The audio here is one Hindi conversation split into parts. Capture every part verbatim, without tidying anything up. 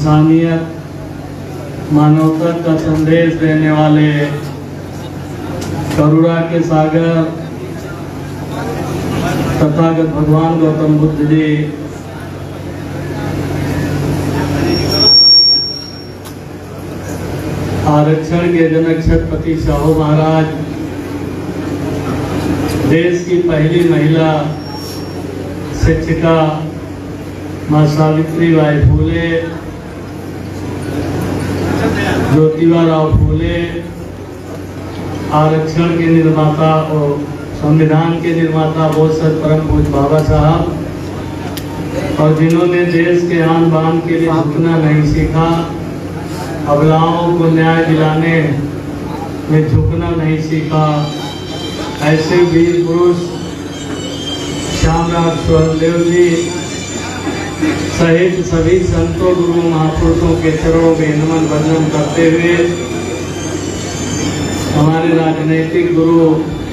इंसानियत, मानवता का संदेश देने वाले करुणा के सागर तथागत भगवान गौतम बुद्ध जी आरक्षण के जनक छत्रपति शाहू महाराज, देश की पहली महिला शिक्षिका माँ सावित्री बाई फूले, ज्योतिबा राव फूले, आरक्षण के निर्माता और संविधान के निर्माता बोसर परम पूज्य बाबा साहब, और जिन्होंने देश के आन बान के लिए झुकना नहीं सीखा, अबलाओं को न्याय दिलाने में झुकना नहीं सीखा, ऐसे वीर पुरुष श्यामराज सुहेलदेव जी सहित सभी संतों गुरु महापुरुषों के चरणों में नमन वंदन करते हुए हमारे राजनीतिक गुरु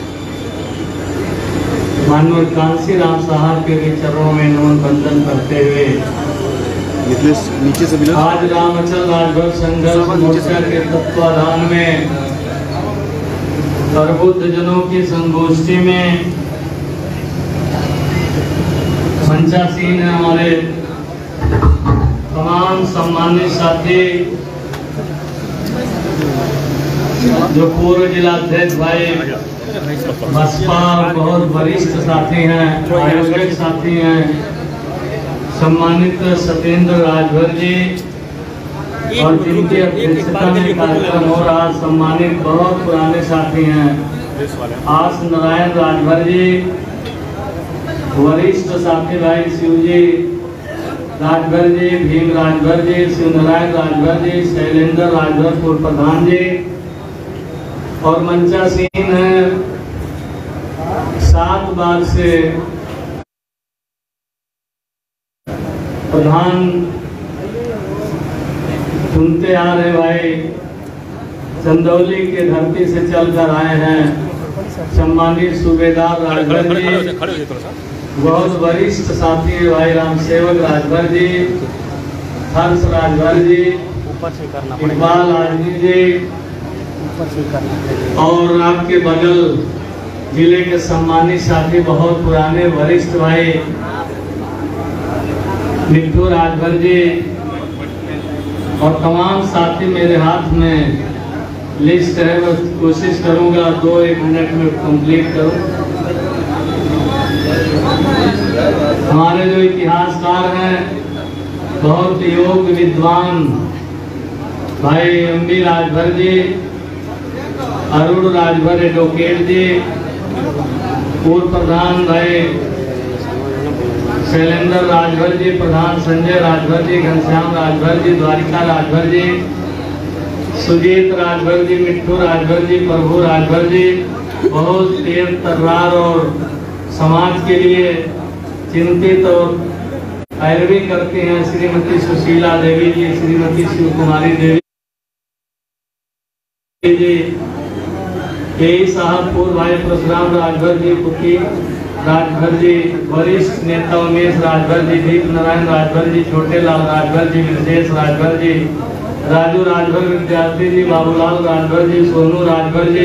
मानवर कांसी राम साहब के भी चरणों में नमन वंदन करते हुए नीचे से मिला। आज रामचल राजभर संघर्ष मोर्चा के तत्वाधान में प्रबुद्ध जनों की संगोष्ठी में मंचासीन है हमारे तमाम सम्मानित साथी, जो पूर्व जिलाध्यक्ष भाई बसपा बहुत वरिष्ठ साथी हैं, आयोजक साथी हैं, सम्मानित सत्येंद्र राजभर जी, और जिनकी अध्यक्षता में कार्यक्रम हो रहा सम्मानित बहुत पुराने साथी हैं आस नारायण राजभर जी, वरिष्ठ साथी भाई शिवजी राजभर जी, भीम राजभर जी, शिव नारायण राजभर जी, शैलेंद्र राजभर पूर्व प्रधान जी, और मंचासीन है सात बार से प्रधान सुनते आ रहे भाई, चंदौली के धरती से चलकर आए हैं सम्मानित सूबेदार राजभर जी, बहुत वरिष्ठ साथी है भाई राम सेवक राजभर जी, हर्ष राजभर जी, इकबाल आजमी जी, और आपके बगल जिले के सम्मानित साथी बहुत पुराने वरिष्ठ भाई मिट्टू राजभर जी, और तमाम साथी मेरे हाथ में लिस्ट है, बस कोशिश करूंगा दो एक मिनट में कंप्लीट करूं। हमारे जो इतिहासकार हैं, बहुत योग्य विद्वान भाई M B Rajbhar ji, Arun Rajbhar advocate ji, पूर्व प्रधान भाई शैलेंद्र राजभर जी, प्रधान संजय राजभर जी, घनश्याम राजभर जी, द्वारिका राजभर जी, सुजीत राजभर जी, मिट्टू राजभर जी, प्रभु राजभर जी, बहुत तेज तर्रार और समाज के लिए चिंतित और पैरवी करते हैं श्रीमती सुशीला देवी जी, श्रीमती शिव कुमारी देवी जी, के साहब, पूर्व भाई परशुराम राजभर जी, पुकी राजभर जी, वरिष्ठ नेता उमेश राजभर जी, दीप नारायण राजभर जी, छोटे लाल राजभर जी, विशेष राजभर जी, राजू राजभर विद्यार्थी जी, बाबूलाल राजभर जी, सोनू राजभर जी,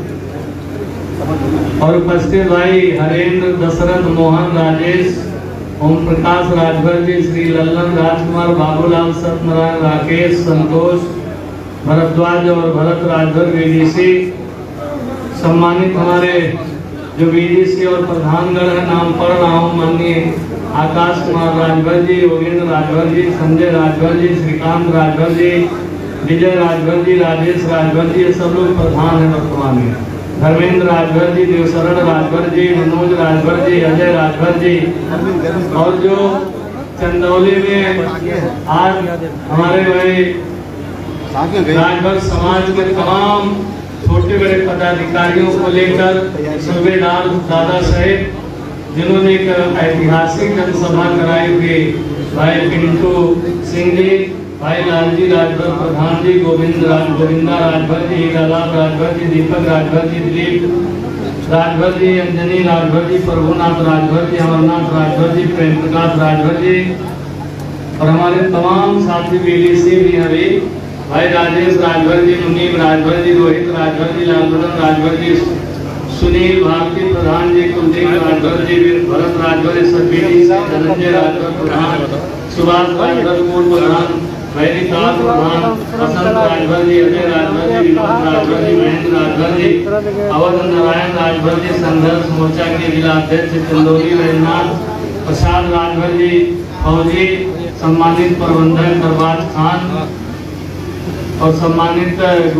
और उपस्थित भाई हरेंद्र, दशरथ, मोहन, राजेश, ओम प्रकाश राजभर जी, श्री लल्लन राजकुमार, बाबूलाल, सत्यनारायण, राकेश, संतोष, भरद्वाज और भरत राजभर वीडीसी, सम्मानित हमारे जो वीडीसी और प्रधानगण है, नाम पढ़ रहा हूँ, माननीय आकाश कुमार राजभर जी, योगेंद्र राजभर जी, संजय राजभर जी, श्रीकांत राजभर जी, विजय राजभर जी, राजेश राजभर जी, ये सब लोग प्रधान है वर्तमान में, धर्मेंद्र राजभर जी, देवशरण राजभर जी, मनोज राजभर जी, अजय राजभर जी, और जो चंदौली में आज हमारे भाई राजभर समाज के तमाम छोटे बड़े पदाधिकारियों को लेकर सूबेदार दादा साहेब, जिन्होंने एक ऐतिहासिक जनसभा कराई हुई, भाई पिंटू सिंह जी, भाई लालजी राजभर प्रधान जी, गोविंद राज गोविंदा राजभर जी, हीरालाल राजभर जी, दीपक राजभर जी, दिलीप राजभर जी, अंजनी राजभर जी, प्रभुनाथ राजभर जी, अमरनाथ राजभर जी, प्रेम प्रकाश राजभर जी, और हमारे तमाम साथी बीडीसी भी हैं अभी, भाई राजेश राजभर जी, मुनीब राजभर जी, रोहित राजभर जी, लालबदन राजभर जी, सुनील भारती प्रधान जी, कुलदीप राजभर जी, भरत राजभर, बीडीसी धनंजय राजभर प्रधान, सुभाष राजभर पूर्व प्रधान, वैरिकाल प्रधान, बसंत राजभर जी, अजय राजभर जी, विनोद राजभर जी, महेंद्र राजभर जी, अवध नारायण राजभर जी, संघर्ष मोर्चा के जिला अध्यक्ष चंदौली वैजनाथ, प्रसाद राजभर जी, फौजी, सम्मानित प्रबंधक अरबाज खान और सम्मानित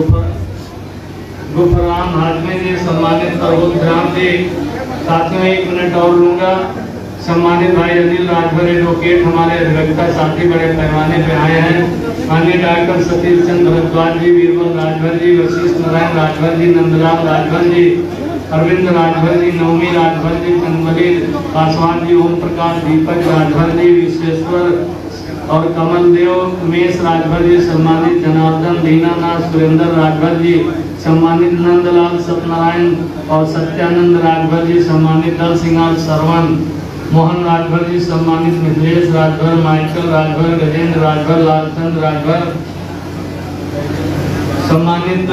गुफराम हाजमी जी, सम्मानित प्रबोध राम जी। साथियों एक मिनट और लूंगा। सम्मानित भाई अनिल राजभर एडवोकेट हमारे अधिवक्ता साथी बड़े पैमाने पे आए हैं। माननीय डॉक्टर सतीश चंद्र भरद्वाज जी, बीरबल राजभर जी, वशिष्ठ नारायण राजभर जी, नंदलाल राजभर जी, अरविंद राजभर जी, नवमी राजभर जी, चंदमली पासवान जी, ओम प्रकाश दीपक राजभर जी, विश्वेश्वर और कमल देव, उमेश राजभर जी, सम्मानित जनार्दन दीनानाथ सुरेंद्र राजभर जी, सम्मानित नंदलाल सत्यनारायण और सत्यानंद राजभर जी, सम्मानित दल सिंह सरवन, मोहन राजभर जी, सम्मानित मिथिलेश राजभर, माइकल राजभर, गजेंद्र राजभर, लालचंद राजभर, सम्मानित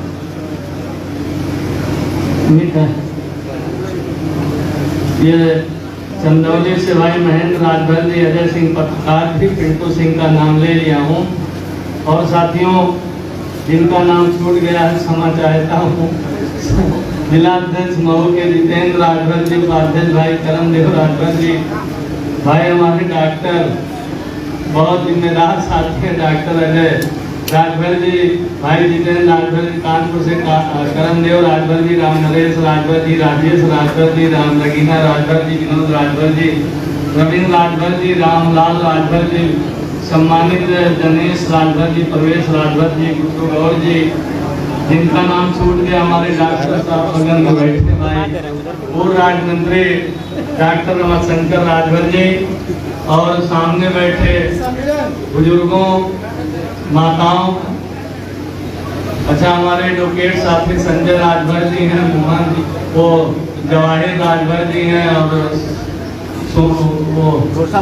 ये चंदौली से भाई महेंद्र राजभर जी, अजय सिंह पत्रकार भी, पिंटू सिंह का नाम ले लिया हूँ। और साथियों जिनका नाम छूट गया है क्षमा चाहता हूँ। जिलाध्यक्ष मऊ के जितेंद्र राजभर जी, उपाध्यक्ष भाई करमदेव राजभर जी, भाई हमारे डॉक्टर बहुत जिम्मेदार साथी हैं डॉक्टर अजय राजभर जी, भाई जितेंद्र राजभर जी कानपुर से, करमदेव राजभर जी, राम नरेश राजभर जी, राजेश राजभर जी, राम लगीना राजभर जी, विनोद राजभर जी, रविंद्र राजभर जी, रामलाल राजभर जी, सम्मानित जनेश राजभर जी, प्रवेश राजभर जी, गुड्डू गौर जी, जिनका नाम छूट गया हमारे डॉक्टर साहब बगल में बैठे भाई, पूर्व राज्य मंत्री डॉक्टर रमाशंकर राजभर जी, और सामने बैठे बुजुर्गों, माताओं, अच्छा हमारे एडवोकेट साथी संजय राजभर जी हैं, मोहन जी, वो जवाहिर राजभर जी हैं, और सो वो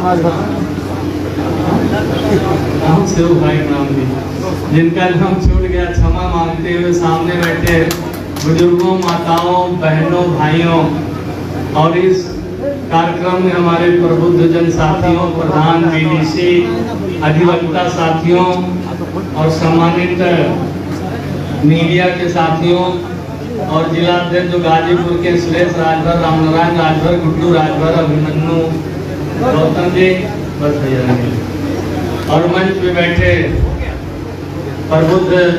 नाम से वो भाई नाम भी जिनका नाम छूट गया क्षमा मांगते हुए सामने बैठे बुजुर्गों, माताओं, बहनों, भाइयों, और इस कार्यक्रम में हमारे प्रबुद्ध जन साथियों, प्रधान बीडीसी, अधिवक्ता साथियों और सम्मानित मीडिया के साथियों और जिला अध्यक्ष जो गाजीपुर के सुरेश राजभर, रामनारायण राजभर, गुड्डू राजभर, अभिमन्यु गौतम जी, बस भैया, और मंच पे बैठे प्रबुद्ध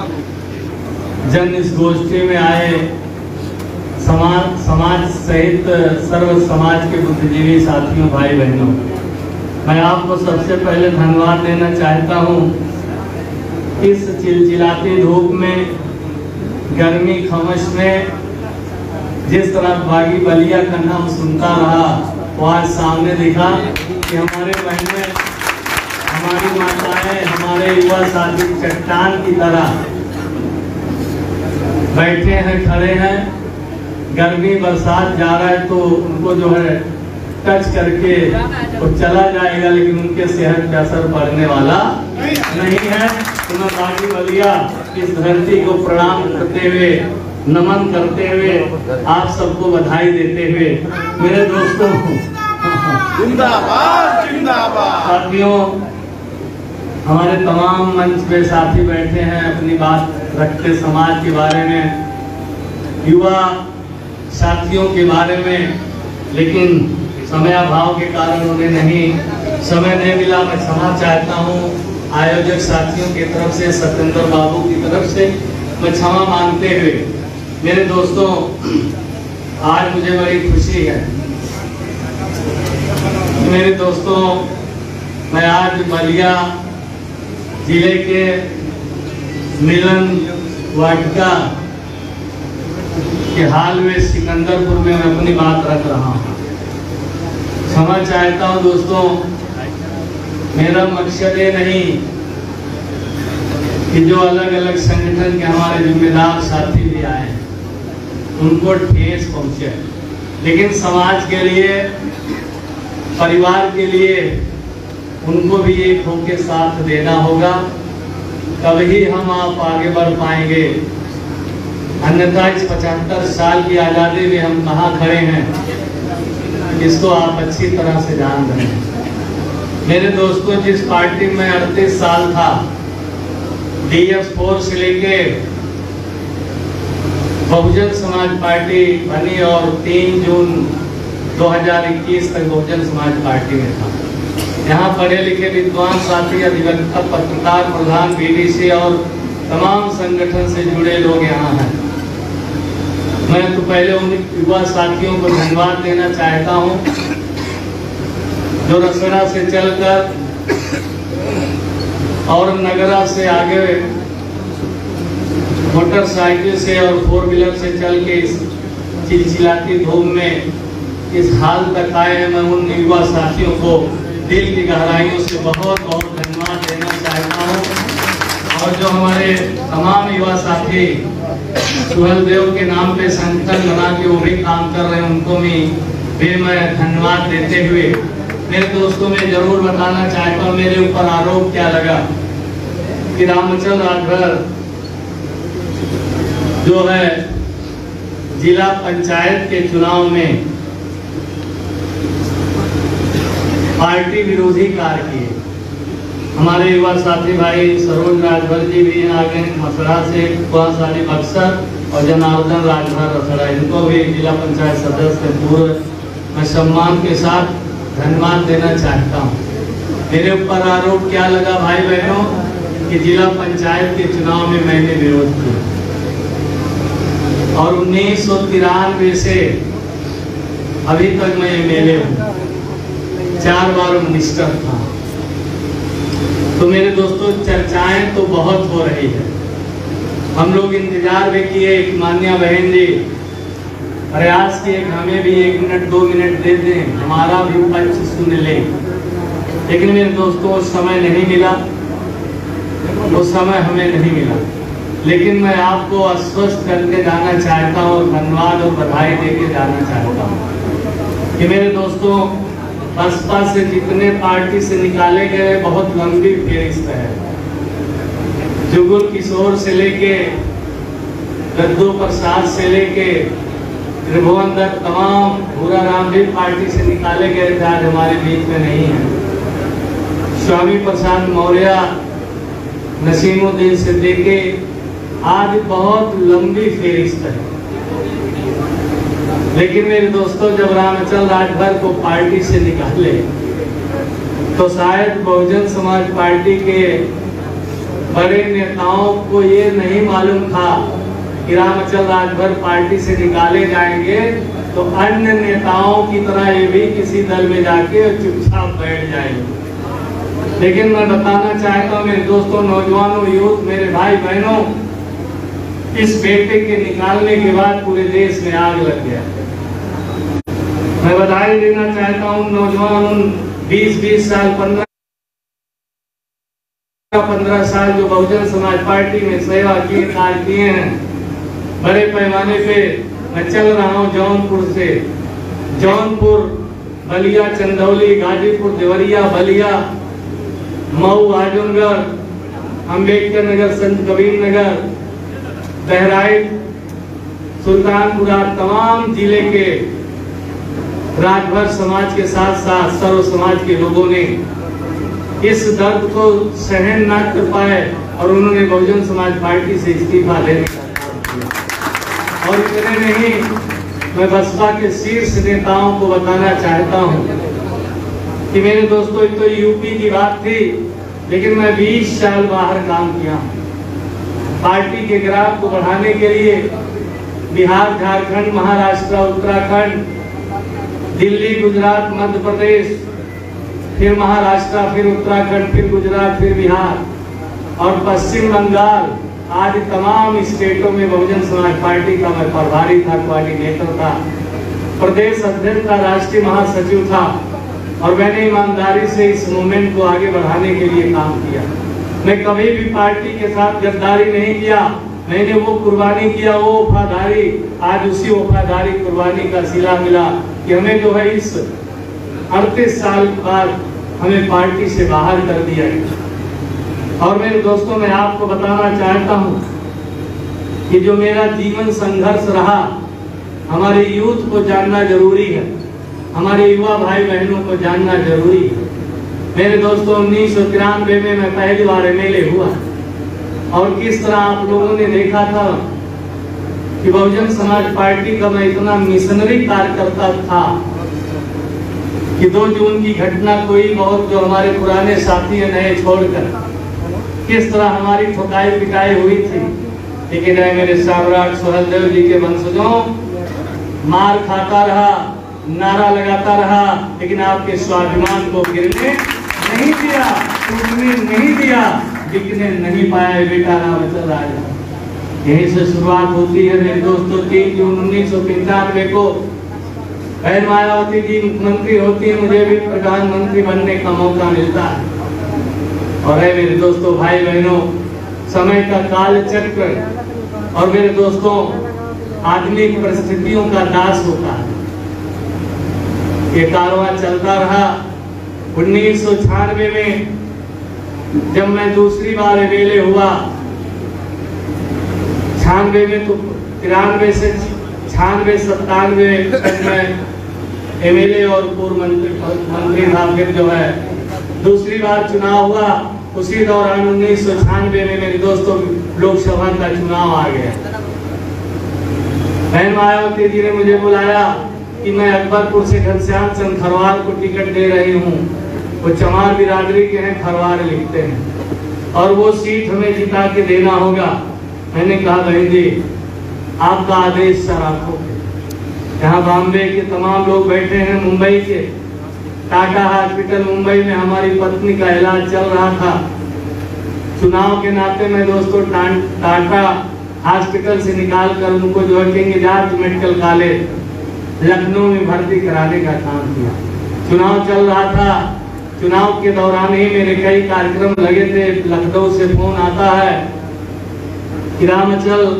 जन इस गोष्ठी में आए समाज समाज सहित सर्व समाज के बुद्धिजीवी साथियों, भाई बहनों, मैं आपको सबसे पहले धन्यवाद देना चाहता हूँ। इस चिलचिलाती धूप में, गर्मी खमश में, जिस तरह बागी बलिया का नाम सुनता रहा, वो आज सामने दिखा कि हमारे बहनें, हमारी माताएं, हमारे युवा साथी चट्टान की तरह बैठे हैं, खड़े हैं। गर्मी बरसात जा रहा है तो उनको जो है टच करके वो चला जाएगा, लेकिन उनके सेहत पे असर पड़ने वाला नहीं है। तो मैं बागी बलिया इस धरती को प्रणाम करते हुए, नमन करते हुए, आप सबको बधाई देते हुए, मेरे दोस्तों जिंदाबाद जिंदाबाद। साथियों, हमारे तमाम मंच पे साथी बैठे हैं, अपनी बात रखते समाज के बारे में, युवा साथियों के बारे में, लेकिन समय अभाव के कारण उन्हें नहीं समय नहीं मिला। मैं क्षमा चाहता हूँ आयोजक साथियों की तरफ से, सत्येंद्र बाबू की तरफ से मैं क्षमा मांगते हुए, मेरे दोस्तों आज मुझे बड़ी खुशी है। मेरे दोस्तों, मैं आज बलिया जिले के मिलन वाटिका के हाल में सिकंदरपुर में मैं अपनी बात रख रहा हूँ। क्षमा चाहता हूँ दोस्तों, मेरा मकसद ये नहीं कि जो अलग अलग संगठन के हमारे जिम्मेदार साथी भी आए उनको ठेस पहुंचे, लेकिन समाज के लिए, परिवार के लिए उनको भी एक होके साथ देना होगा, तभी हम आप आगे बढ़ पाएंगे। अन्यथा इस पचहत्तर साल की आज़ादी में हम कहाँ खड़े हैं, इसको आप अच्छी तरह से जान रहे हैं। मेरे दोस्तों, जिस पार्टी में अड़तीस साल था, डी एस फोर से लेके बहुजन समाज पार्टी बनी और तीन जून दो हज़ार इक्कीस तक बहुजन समाज पार्टी में था। यहाँ पढ़े लिखे विद्वान साथी, अधिवक्ता, पत्रकार, प्रधान, बी डी सी और तमाम संगठन से जुड़े लोग यहाँ हैं। मैं तो पहले उन युवा साथियों को धन्यवाद देना चाहता हूँ जो रसड़ा से चलकर और नगरा से आगे मोटरसाइकिल से और फोर व्हीलर से चल के इस चिलचिलाती धूप में इस हाल तक आए हैं। मैं उन युवा साथियों को दिल की गहराइयों से बहुत बहुत धन्यवाद देना चाहता हूँ। और जो हमारे तमाम युवा साथी सुहल देव के नाम पे संगठन बना के वो भी काम कर रहे हैं, उनको भी भी मैं धन्यवाद देते हुए मेरे दोस्तों में जरूर बताना चाहता हूँ, मेरे ऊपर आरोप क्या लगा कि रामचंद्र राजभर जो है जिला पंचायत के चुनाव में पार्टी विरोधी कार्य किए। हमारे युवा साथी भाई सरोज राजभर जी भी आ गए मसरा से, कुआं साली बक्सर और जनार्दन राजभर रसड़ा, इनको भी जिला पंचायत सदस्य पूर्व मैं सम्मान के साथ धन्यवाद देना चाहता हूँ। मेरे ऊपर आरोप क्या लगा भाई बहनों कि जिला पंचायत के चुनाव में मैंने विरोध किया और उन्नीस सौ तिरानवे से अभी तक मैं एम एल ए हूँ, चार बार मिनिस्टर था। तो मेरे दोस्तों, चर्चाएं तो बहुत हो रही है। हम लोग इंतजार भी किए कि मान्या बहन जी प्रयास किए कि हमें भी एक मिनट दो मिनट दे दें, हमारा भी पक्ष सुन लें, लेकिन मेरे दोस्तों वो समय नहीं मिला, वो समय हमें नहीं मिला। लेकिन मैं आपको आश्वस्त करके जाना चाहता हूँ और धन्यवाद और बधाई देके जाना चाहता हूँ कि मेरे दोस्तों, बसपा से जितने पार्टी से निकाले गए बहुत लंबी फेरिस्त है। जुगुल किशोर से लेके गद्दू प्रसाद से लेके त्रिभुवन दत्त, तमाम भूरा राम भी पार्टी से निकाले गए थे, आज हमारे बीच में नहीं है। स्वामी प्रसाद मौर्य, नसीमुद्दीन सिद्दीकी, आज बहुत लंबी फेरिस्त है। लेकिन मेरे दोस्तों, जब रामचंद्र राजभर को पार्टी से निकाले तो शायद बहुजन समाज पार्टी के बड़े नेताओं को ये नहीं मालूम था कि रामचंद्र राजभर पार्टी से निकाले जाएंगे तो अन्य नेताओं की तरह ये भी किसी दल में जाके चुपचाप बैठ जाएंगे। लेकिन मैं बताना चाहता हूँ मेरे दोस्तों, नौजवानों, यूथ, मेरे भाई बहनों, इस बेटे के निकालने के बाद पूरे देश में आग लग गया। मैं बधाई देना चाहता हूँ नौजवान, उन बीस बीस साल, पंद्रह पंद्रह साल जो बहुजन समाज पार्टी में सेवा किए, कार्य किए हैं बड़े पैमाने पे। मैं चल रहा हूँ जौनपुर से, जौनपुर, बलिया, चंदौली, गाजीपुर, देवरिया, बलिया, मऊ, आजमगढ़, अम्बेडकर नगर, संत कबीर नगर, बहराइच, सुल्तानपुरा, तमाम जिले के राजभर समाज के साथ साथ सर्व समाज के लोगों ने इस दर्द को सहन न कर पाए और उन्होंने बहुजन समाज पार्टी से इस्तीफा देने का काम किया। और इतने नहीं, मैं बसपा के शीर्ष नेताओं को बताना चाहता हूं कि मेरे दोस्तों, तो यूपी की बात थी, लेकिन मैं बीस साल बाहर काम किया पार्टी के ग्राफ को बढ़ाने के लिए। बिहार, झारखंड, महाराष्ट्र, उत्तराखंड, दिल्ली, गुजरात, मध्य प्रदेश, फिर महाराष्ट्र, फिर उत्तराखंड, फिर गुजरात, फिर बिहार और पश्चिम बंगाल, आज तमाम स्टेटों में बहुजन समाज पार्टी का मैं प्रभारी था, कोऑर्डिनेटर था, प्रदेश अध्यक्ष था, राष्ट्रीय महासचिव था और मैंने ईमानदारी से इस मूवमेंट को आगे बढ़ाने के लिए काम किया। मैं कभी भी पार्टी के साथ गद्दारी नहीं किया, मैंने वो कुर्बानी किया, वो वफादारी, आज उसी वफादारी कुर्बानी का सिला मिला कि हमें जो है इस अड़तीस साल बाद हमें पार्टी से बाहर कर दिया गया। और मेरे दोस्तों, मैं आपको बताना चाहता हूं कि जो मेरा जीवन संघर्ष रहा, हमारे यूथ को जानना जरूरी है, हमारे युवा भाई बहनों को जानना जरूरी है। मेरे दोस्तों, उन्नीस सौ तिरानवे में मैं पहली बार एम एल ए हुआ और किस तरह आप लोगों ने देखा था कि बहुजन समाज पार्टी का मैं इतना मिशनरी कार्यकर्ता था कि दो जून की घटना कोई बहुत जो हमारे पुराने साथी है नए छोड़कर किस तरह हमारी ठुकाई पिटाई हुई थी, लेकिन है मेरे सम्राट सुहेलदेव जी के वंशजों, मार खाता रहा, नारा लगाता रहा, लेकिन आपके स्वाभिमान को गिरने नहीं दिया, टूटने नहीं दिया, बिकने नहीं पाया बेटा रामचंद्र राजा। यहीं से शुरुआत होती है मेरे दोस्तों। तीन जून उन्नीस सौ पंचानवे को बहन मायावती जी मुख्यमंत्री होती है, मुझे भी प्रधानमंत्री बनने का मौका मिलता है। और है मेरे दोस्तों, भाई बहनों, समय का काल चक्र और मेरे दोस्तों, आदमी परिस्थितियों का दास होता है। ये कारवां चलता रहा। उन्नीस सौ छियानवे में जब मैं दूसरी बार एम एल ए हुआ, छियानवे में तो तिरानवे से छियानवे सत्तानवे तक मैं एम एल ए और पूर्व मंत्री मंत्री था। फिर जो है दूसरी बार चुनाव हुआ, उसी दौरान उन्नीस सौ छियानवे में मेरे दोस्तों लोकसभा का चुनाव आ गया। बहन मायावती जी ने मुझे बुलाया कि मैं अकबरपुर से घनश्याम चंद खरवार को टिकट दे रही हूँ। वो चमार बिरादरी के हैं, खरवार लिखते हैं, और वो सीट हमें जिता के देना होगा। मैंने कहा बहन जी, आपका आदेश सर आंखों पे। यहाँ बॉम्बे के तमाम लोग बैठे हैं, मुंबई के टाटा हॉस्पिटल मुंबई में हमारी पत्नी का इलाज चल रहा था। चुनाव के नाते मैं दोस्तों टाटा हॉस्पिटल से निकाल कर उनको जो है King George medical college Lucknow में भर्ती कराने का काम किया। चुनाव चल रहा था, चुनाव के दौरान ही मेरे कई कार्यक्रम लगे थे। लखनऊ से फोन आता है कि रामचल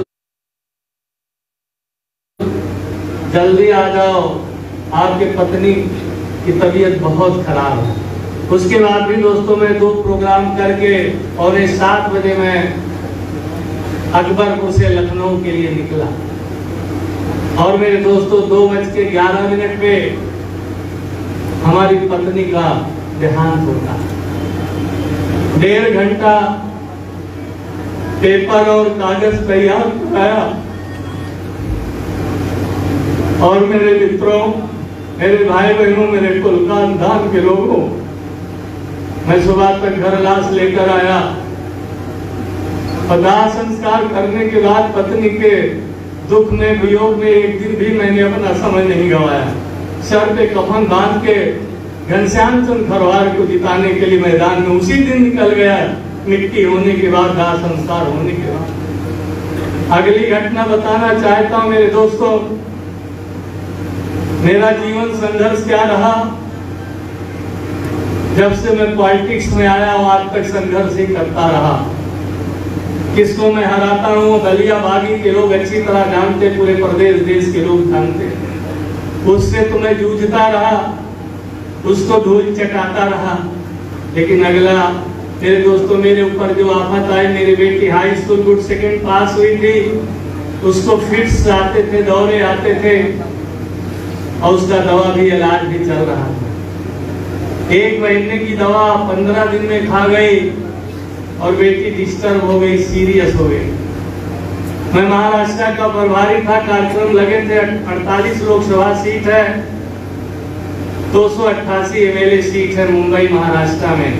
जल्दी आ जाओ, आपके पत्नी की तबीयत बहुत खराब है। उसके बाद भी दोस्तों मैं दो प्रोग्राम करके और एक सात बजे मैं अकबरपुर से लखनऊ के लिए निकला। और मेरे दोस्तों दो बज के ग्यारह मिनट पे हमारी पत्नी का देहांत होता। डेढ़ घंटा पेपर और कागज तैयार कराया और मेरे मित्रों, मेरे भाई बहनों, मेरे कुल खानदान के लोगों, मैं सुबह तक घर लाश लेकर आया। दाह संस्कार करने के बाद पत्नी के दुख में वियोग में एक दिन भी मैंने अपना समय नहीं गवाया। सर पे कफन बांध के घनश्याम चंद खरवार को जिताने के लिए मैदान में उसी दिन निकल गया। मिट्टी होने के बाद, दाह संस्कार होने के बाद। अगली घटना बताना चाहता हूं मेरे दोस्तों, मेरा जीवन संघर्ष क्या रहा। जब से मैं पॉलिटिक्स में आया हूं आज तक संघर्ष ही करता रहा। किसको मैं हराता हूँ, बलिया बागी के लोग अच्छी तरह जानते, पूरे प्रदेश देश के लोग जानते। उससे तो मैं जूझता रहा, उसको धूल चटाता रहा। लेकिन अगला मेरे दोस्तों, मेरे ऊपर जो आफत आई, मेरी बेटी high school good second pass हुई थी, उसको फिट्स आते थे, दौरे आते थे, और उसका दवा भी इलाज भी चल रहा था। एक महीने की दवा पंद्रह दिन में खा गई और बेटी डिस्टर्ब हो गई, सीरियस हो गई। मैं महाराष्ट्र का प्रभारी था, कार्यक्रम लगे थे। अड़तालीस लोकसभा सीट है, दो सौ अट्ठासी एम एल ए सीट है मुंबई महाराष्ट्र में।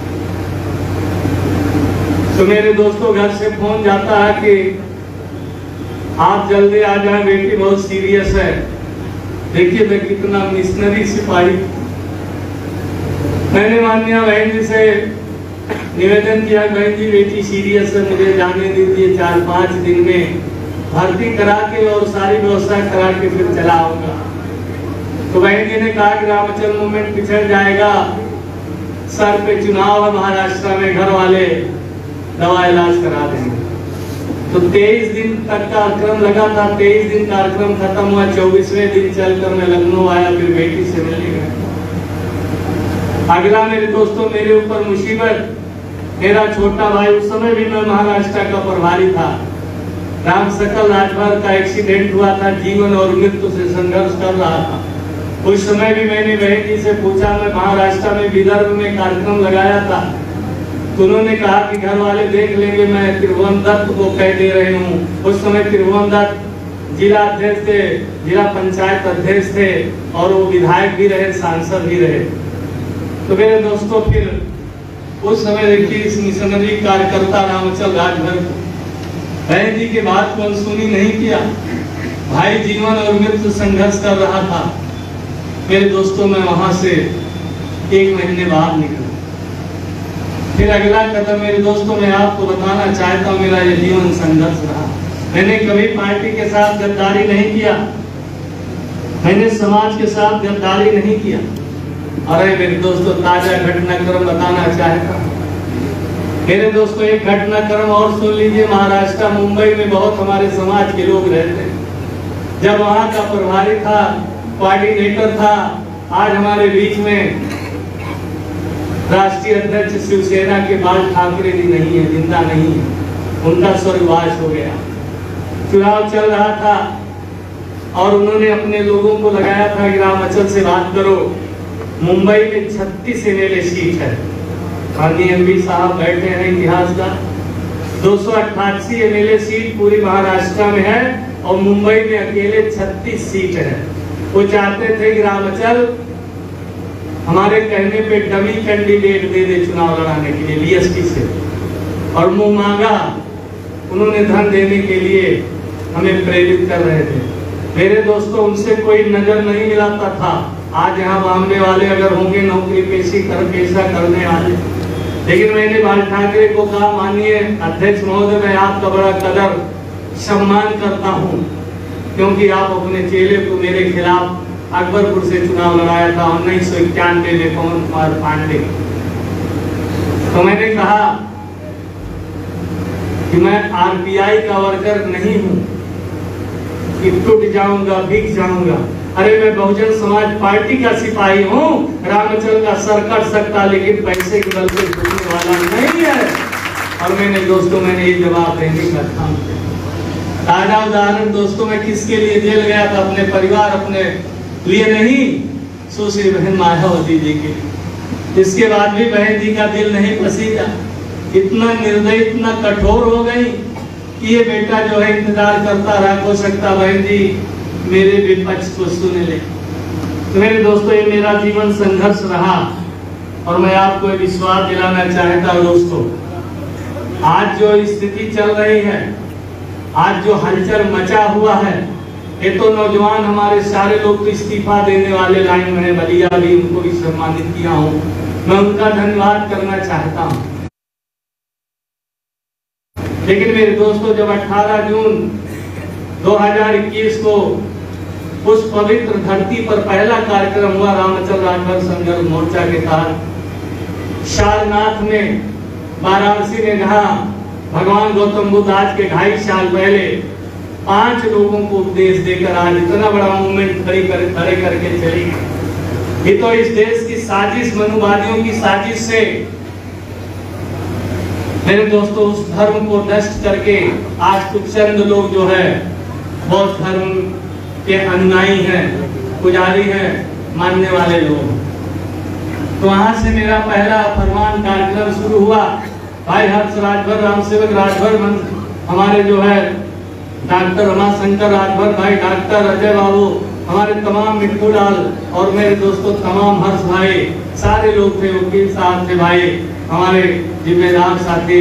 तो मेरे दोस्तों घर से फोन जाता है कि आप जल्दी आ जाए, बेटी बहुत सीरियस है। देखिए मैं कितना मिशनरी सिपाही। मैंने माननीय बहन जी से निवेदन किया, बहन जी बेटी सीरियस है, मुझे जाने दीजिए, चार पांच दिन में भर्ती करा के और सारी व्यवस्था करा के फिर चला आऊंगा। तो बहन जी ने कहा कि रामचंद्र मूवमेंट पिछड़ जाएगा, सर पे चुनाव है महाराष्ट्र में, घर वाले दवा इलाज करा देंगे। तो तेईस दिन तक कार्यक्रम लगा था। तेईस दिन कार्यक्रम खत्म हुआ, चौबीसवें दिन चलकर मैं लखनऊ आया, फिर बेटी से मिलने गया। अगला मेरे दोस्तों, मेरे ऊपर मुसीबत, मेरा छोटा भाई, उस समय भी मैं महाराष्ट्र का प्रभारी था। राम सकल राजभर का एक्सीडेंट हुआ था, जीवन और मृत्यु से संघर्ष कर रहा था। उस समय भी मैंने बहन जी से पूछा, मैं महाराष्ट्र में विदर्भ में कार्यक्रम लगाया था, तो उन्होंने कहा कि घर वाले देख लेंगे, मैं त्रिभुवन दत्त को कह दे रही हूँ। उस समय त्रिभुवन दत्त जिला अध्यक्ष थे, जिला पंचायत अध्यक्ष थे, और वो विधायक भी रहे, सांसद भी रहे। तो मेरे दोस्तों, फिर उस समय देखिए इस मिशनरी कार्यकर्ता रामचल राजभर बहन जी के बात को अनसुनी नहीं किया। भाई जीवन और मृत्यु संघर्ष कर रहा था। मेरे दोस्तों, मैं वहां से एक महीने बाद निकला। फिर अगला कदम मेरे दोस्तों मैं आपको बताना चाहता हूँ, मेरा ये जीवन संघर्ष रहा। मैंने कभी पार्टी के साथ गद्दारी नहीं किया, मैंने समाज के साथ गद्दारी नहीं किया। अरे मेरे दोस्तों, ताजा घटनाक्रम बताना चाहता हूँ। मेरे दोस्तों, एक घटनाक्रम और सुन लीजिए। महाराष्ट्र मुंबई में बहुत हमारे समाज के लोग रहते हैं। जब वहाँ का प्रभारी था, कोऑर्डिनेटर था, आज हमारे बीच में राष्ट्रीय अध्यक्ष शिवसेना के बाल ठाकरे जी नहीं है, जिंदा नहीं है, उनका स्वर्गवास हो गया। चुनाव चल रहा था और उन्होंने अपने लोगों को लगाया था कि रामचल से बात करो। मुंबई में छत्तीस एम एल ए सीट है, माननीय एम पी साहब बैठे हैं इतिहास का। दो सौ अट्ठासी एम एल ए सीट पूरी महाराष्ट्र में है और मुंबई में अकेले छत्तीस सीट है। वो चाहते थे कि रामचल हमारे कहने पे डमी कैंडिडेट दे दे चुनाव लड़ाने के लिए बी एस पी से, और मुंह मांगा उन्होंने धन देने के लिए हमें प्रेरित कर रहे थे। मेरे दोस्तों, उनसे कोई नजर नहीं मिलाता था। आज यहाँ मामले वाले अगर होंगे नौकरी पेशी कर पेशा करने वाले, लेकिन मैंने बाल ठाकरे को कहा, माननीय अध्यक्ष महोदय, मैं आपका बड़ा कदर सम्मान करता हूँ, क्योंकि आप अपने चेले को मेरे खिलाफ अकबरपुर से चुनाव लड़ाया था उन्नीस सौ इक्यानवे में पवन कुमार पांडे। तो मैंने कहा कि मैं आर पी आई का वर्कर नहीं हूँ कि टूट जाऊंगा, बिक जाऊंगा। अरे मैं बहुजन समाज पार्टी का सिपाही हूँ। रामचल का सर कट सकता, लेकिन पैसे के बल पे झुकने वाला नहीं है। और मैंने दोस्तों मैंने ये जवाब देने का काम किया। ताजा उदाहरण दोस्तों, मैं किसके लिए जेल गया था? अपने परिवार, अपने लिए नहीं, सुश्री बहन मायावती जी के। इसके बाद भी बहन जी का दिल नहीं पसीजा। इतना निर्दयी, इतना कठोर हो गई कि ये बेटा जो है इंतजार करता रहा, हो सकता बहन जी मेरे विपक्ष को सुन ले। तो मेरे दोस्तों, ये मेरा जीवन संघर्ष रहा और मैं आपको एक विश्वास दिलाना चाहता हूँ दोस्तों, आज जो स्थिति चल रही है, आज जो हलचल मचा हुआ है, ये तो नौजवान हमारे सारे लोग तो इस्तीफा देने वाले लाइन में है। बलिया भी, उनको भी सम्मानित किया हूँ, मैं उनका धन्यवाद करना चाहता हूँ। लेकिन मेरे दोस्तों, जब अठारह जून दो हज़ार इक्कीस को उस पवित्र धरती पर पहला कार्यक्रम हुआ रामचल राजभर संघर्ष मोर्चा के तहत सारनाथ में, वाराणसी में, जहाँ भगवान गौतम बुद्ध आज के ढाई साल पहले पांच लोगों को उपदेश देकर आज इतना बड़ा मूवमेंट खड़ी कर खड़े करके चली। ये तो इस देश की साजिश, मनुवादियों की साजिश से मेरे दोस्तों उस धर्म को नष्ट करके आज कुछ चंद लोग जो है बौद्ध धर्म के अनुयायी हैं, पुजारी हैं, मानने वाले लोग। तो वहां से मेरा पहला फरमान कार्यक्रम शुरू हुआ। भाई हर्ष राजभर, रामसेवक राजभर, हमारे जो है डॉक्टर रमाशंकर राजभर भाई, डॉक्टर अजय बाबू, हमारे तमाम मिट्टू लाल और मेरे दोस्तों तमाम हर्ष भाई, सारे लोग थे, वकील साहब थे भाई, हमारे जिम्मेदार साथी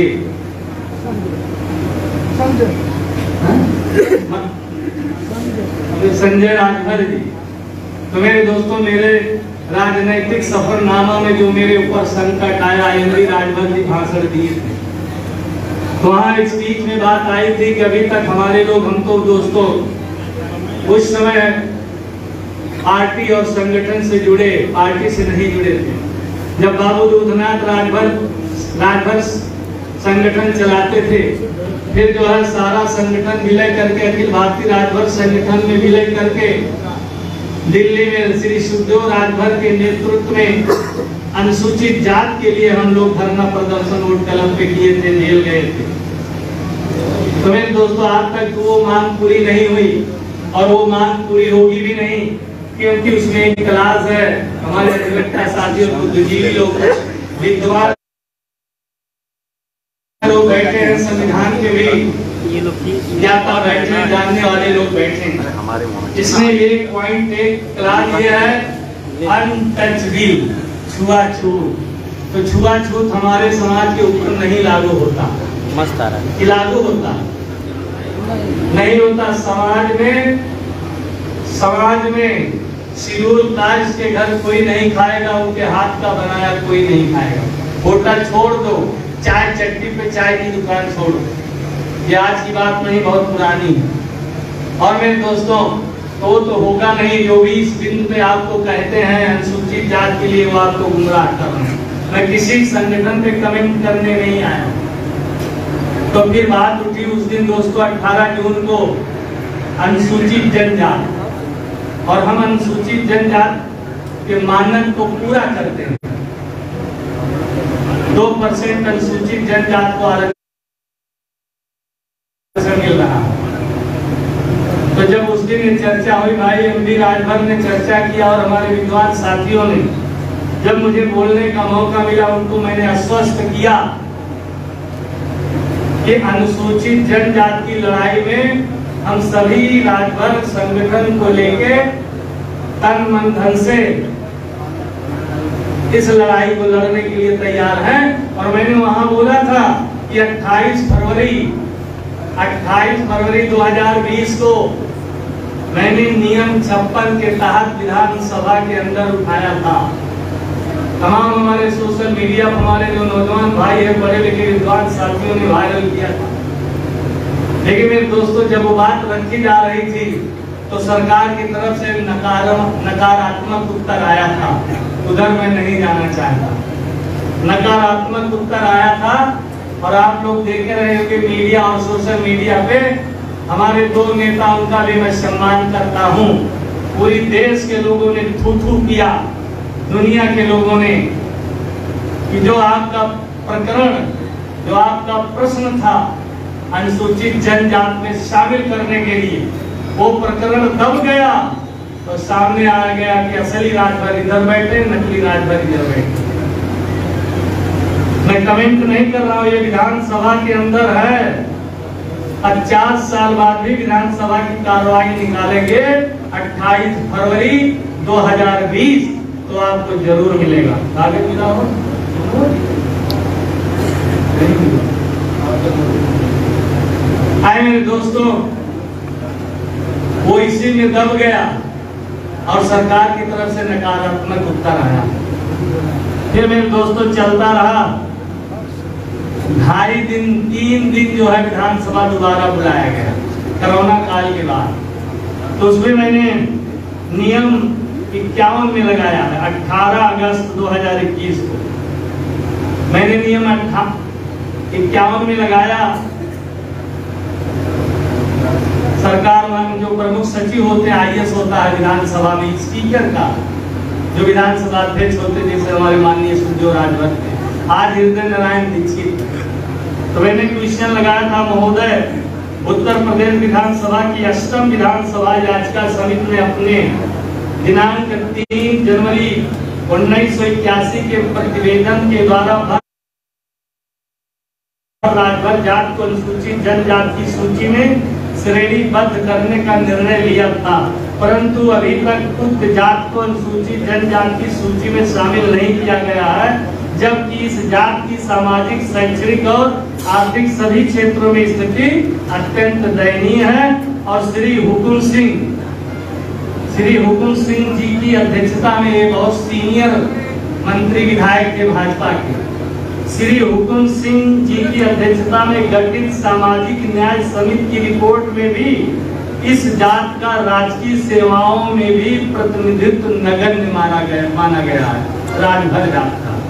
संजय राजभर जी। तो मेरे दोस्तों, मेरे राजनैतिक सफरनामा में जो मेरे ऊपर संकट आया, इंद्री राजभर जी भाषण दिए थे। तो वहाँ इस बीच में बात आई थी कि अभी तक हमारे लोग, हम तो दोस्तों उस समय पार्टी और संगठन से जुड़े, पार्टी से नहीं जुड़े थे। जब बाबू दूधनाथ राजभर राजभर संगठन चलाते थे, फिर जो है सारा संगठन विलय करके, अखिल भारतीय राजभर संगठन में विलय करके दिल्ली में श्री सुखदेव राजभर के नेतृत्व में अनुसूचित जात के लिए हम लोग धरना प्रदर्शन वोट कलम पे किए थे, जेल गए थे। तो मेरे दोस्तों आज तक वो मांग पूरी नहीं हुई और वो मांग पूरी होगी भी नहीं, क्योंकि उसमें एक क्लास है हमारे अधिवक्ता साथियों, बुद्धिजीवी लोग, विद्वान लोग बैठे हैं, संविधान के भी ज्ञाता बैठे हैं, जानने वाले लोग बैठे हैं। इसमें एक पॉइंट एक क्लास ये है अनटचेबल, छुआछूत। तो छुआछूत हमारे समाज के ऊपर नहीं लागू होता, मस्त आ रहा है कि लागू होता नहीं होता। समाज में समाज में सिंदूर काज के घर कोई नहीं खाएगा, उनके हाथ का बनाया कोई नहीं खाएगा। होटल छोड़ दो, चाय चट्टी पे चाय की दुकान छोड़ दो, ये आज की बात नहीं, बहुत पुरानी है। और मेरे दोस्तों तो तो होगा नहीं, जो भी इस बिंदु पे आपको कहते हैं अनुसूचित जात के लिए, वो आपको गुमराह कर रहे हैं। मैं किसी संगठन पे कमेंट करने नहीं आया। तो फिर बात उठी उस दिन दोस्तों अठारह जून को अनुसूचित जनजात, और हम अनुसूचित जनजात के मानक को पूरा करते हैं। दो परसेंट अनुसूचित जनजात को आरक्षण मिल रहा है। तो जब उस दिन ये चर्चा हुई, भाई एम डी राजभर ने चर्चा किया और हमारे विद्वान साथियों ने जब मुझे बोलने का मौका मिला, उनको मैंने आश्वस्त किया कि अनुसूचित जनजाति की लड़ाई में हम सभी राजभर संगठन को लेके तन मन धन से इस लड़ाई को लड़ने के लिए तैयार हैं। और मैंने वहां बोला था कि अट्ठाईस फरवरी दो हज़ार बीस को मैंने नियम छप्पन के तहत विधानसभा के अंदर उठाया था। तमाम हमारे सोशल मीडिया पर हमारे जो नौजवान भाई है, पढ़े लिखे विद्वान साथियों ने वायरल किया था। लेकिन मेरे दोस्तों जब वो बात रखी जा रही थी तो सरकार की तरफ से नकारात्मक उत्तर आया था। उधर मैं नहीं जाना चाहता। नकारात्मक उत्तर आया था और आप लोग देख रहे हो कि मीडिया और सोशल मीडिया पे हमारे दो नेता, उनका भी मैं सम्मान करता हूँ। पूरी देश के लोगों ने थू थू किया, दुनिया के लोगों ने, कि जो आपका प्रकरण, जो आपका प्रश्न था अनुसूचित जनजात में शामिल करने के लिए, वो प्रकरण दब गया। तो सामने आ गया कि असली राजभर इधर बैठे, नकली राजभर इधर बैठे। मैं कमेंट नहीं कर रहा हूँ, ये विधानसभा के अंदर है। पचास साल बाद भी विधानसभा की कार्रवाई निकालेंगे अट्ठाईस फरवरी दो हज़ार बीस, तो आपको जरूर मिलेगा। आगे मिला हो आए मेरे दोस्तों, वो इसी में दब गया और सरकार की तरफ से नकारात्मक उत्तर आया। फिर मेरे दोस्तों चलता रहा, ढाई दिन तीन दिन जो है विधानसभा दोबारा बुलाया गया कोरोना काल के बाद। तो उसमें मैंने नियम इक्यावन में लगाया है, अठारह अगस्त दो हज़ार इक्कीस को मैंने नियम इक्यावन में लगाया। सरकार में जो प्रमुख सचिव होते हैं, आई ए एस होता है विधानसभा में, स्पीकर का जो विधानसभा अध्यक्ष होते हैं, जैसे हमारे माननीय सुखदेव राजभर थे, आज हृदय नारायण दीक्षित। तो मैंने क्वेश्चन लगाया था, महोदय उत्तर प्रदेश विधानसभा की अष्टम विधानसभा याचिका समिति ने अपने दिनांक तीन जनवरी उन्नीस सौ इक्यासी के प्रतिवेदन के द्वारा राजभर जात को अनुसूचित जनजाति की सूची में श्रेणीबद्ध करने का निर्णय लिया था, परंतु अभी तक उक्त जात को अनुसूचित जनजाति की सूची में शामिल नहीं किया गया है, जबकि इस जात की सामाजिक, शैक्षणिक और आर्थिक सभी क्षेत्रों में स्थिति अत्यंत दयनीय है। और श्री हुकुम सिंह श्री हुकुम सिंह जी की अध्यक्षता में एक बहुत सीनियर मंत्री विधायक थे भाजपा के, श्री हुकुम सिंह जी की अध्यक्षता में गठित सामाजिक न्याय समिति की रिपोर्ट में भी इस जात का राजकीय सेवाओं में भी प्रतिनिधित्व नगण्य माना गया माना गया है। राजभर जात का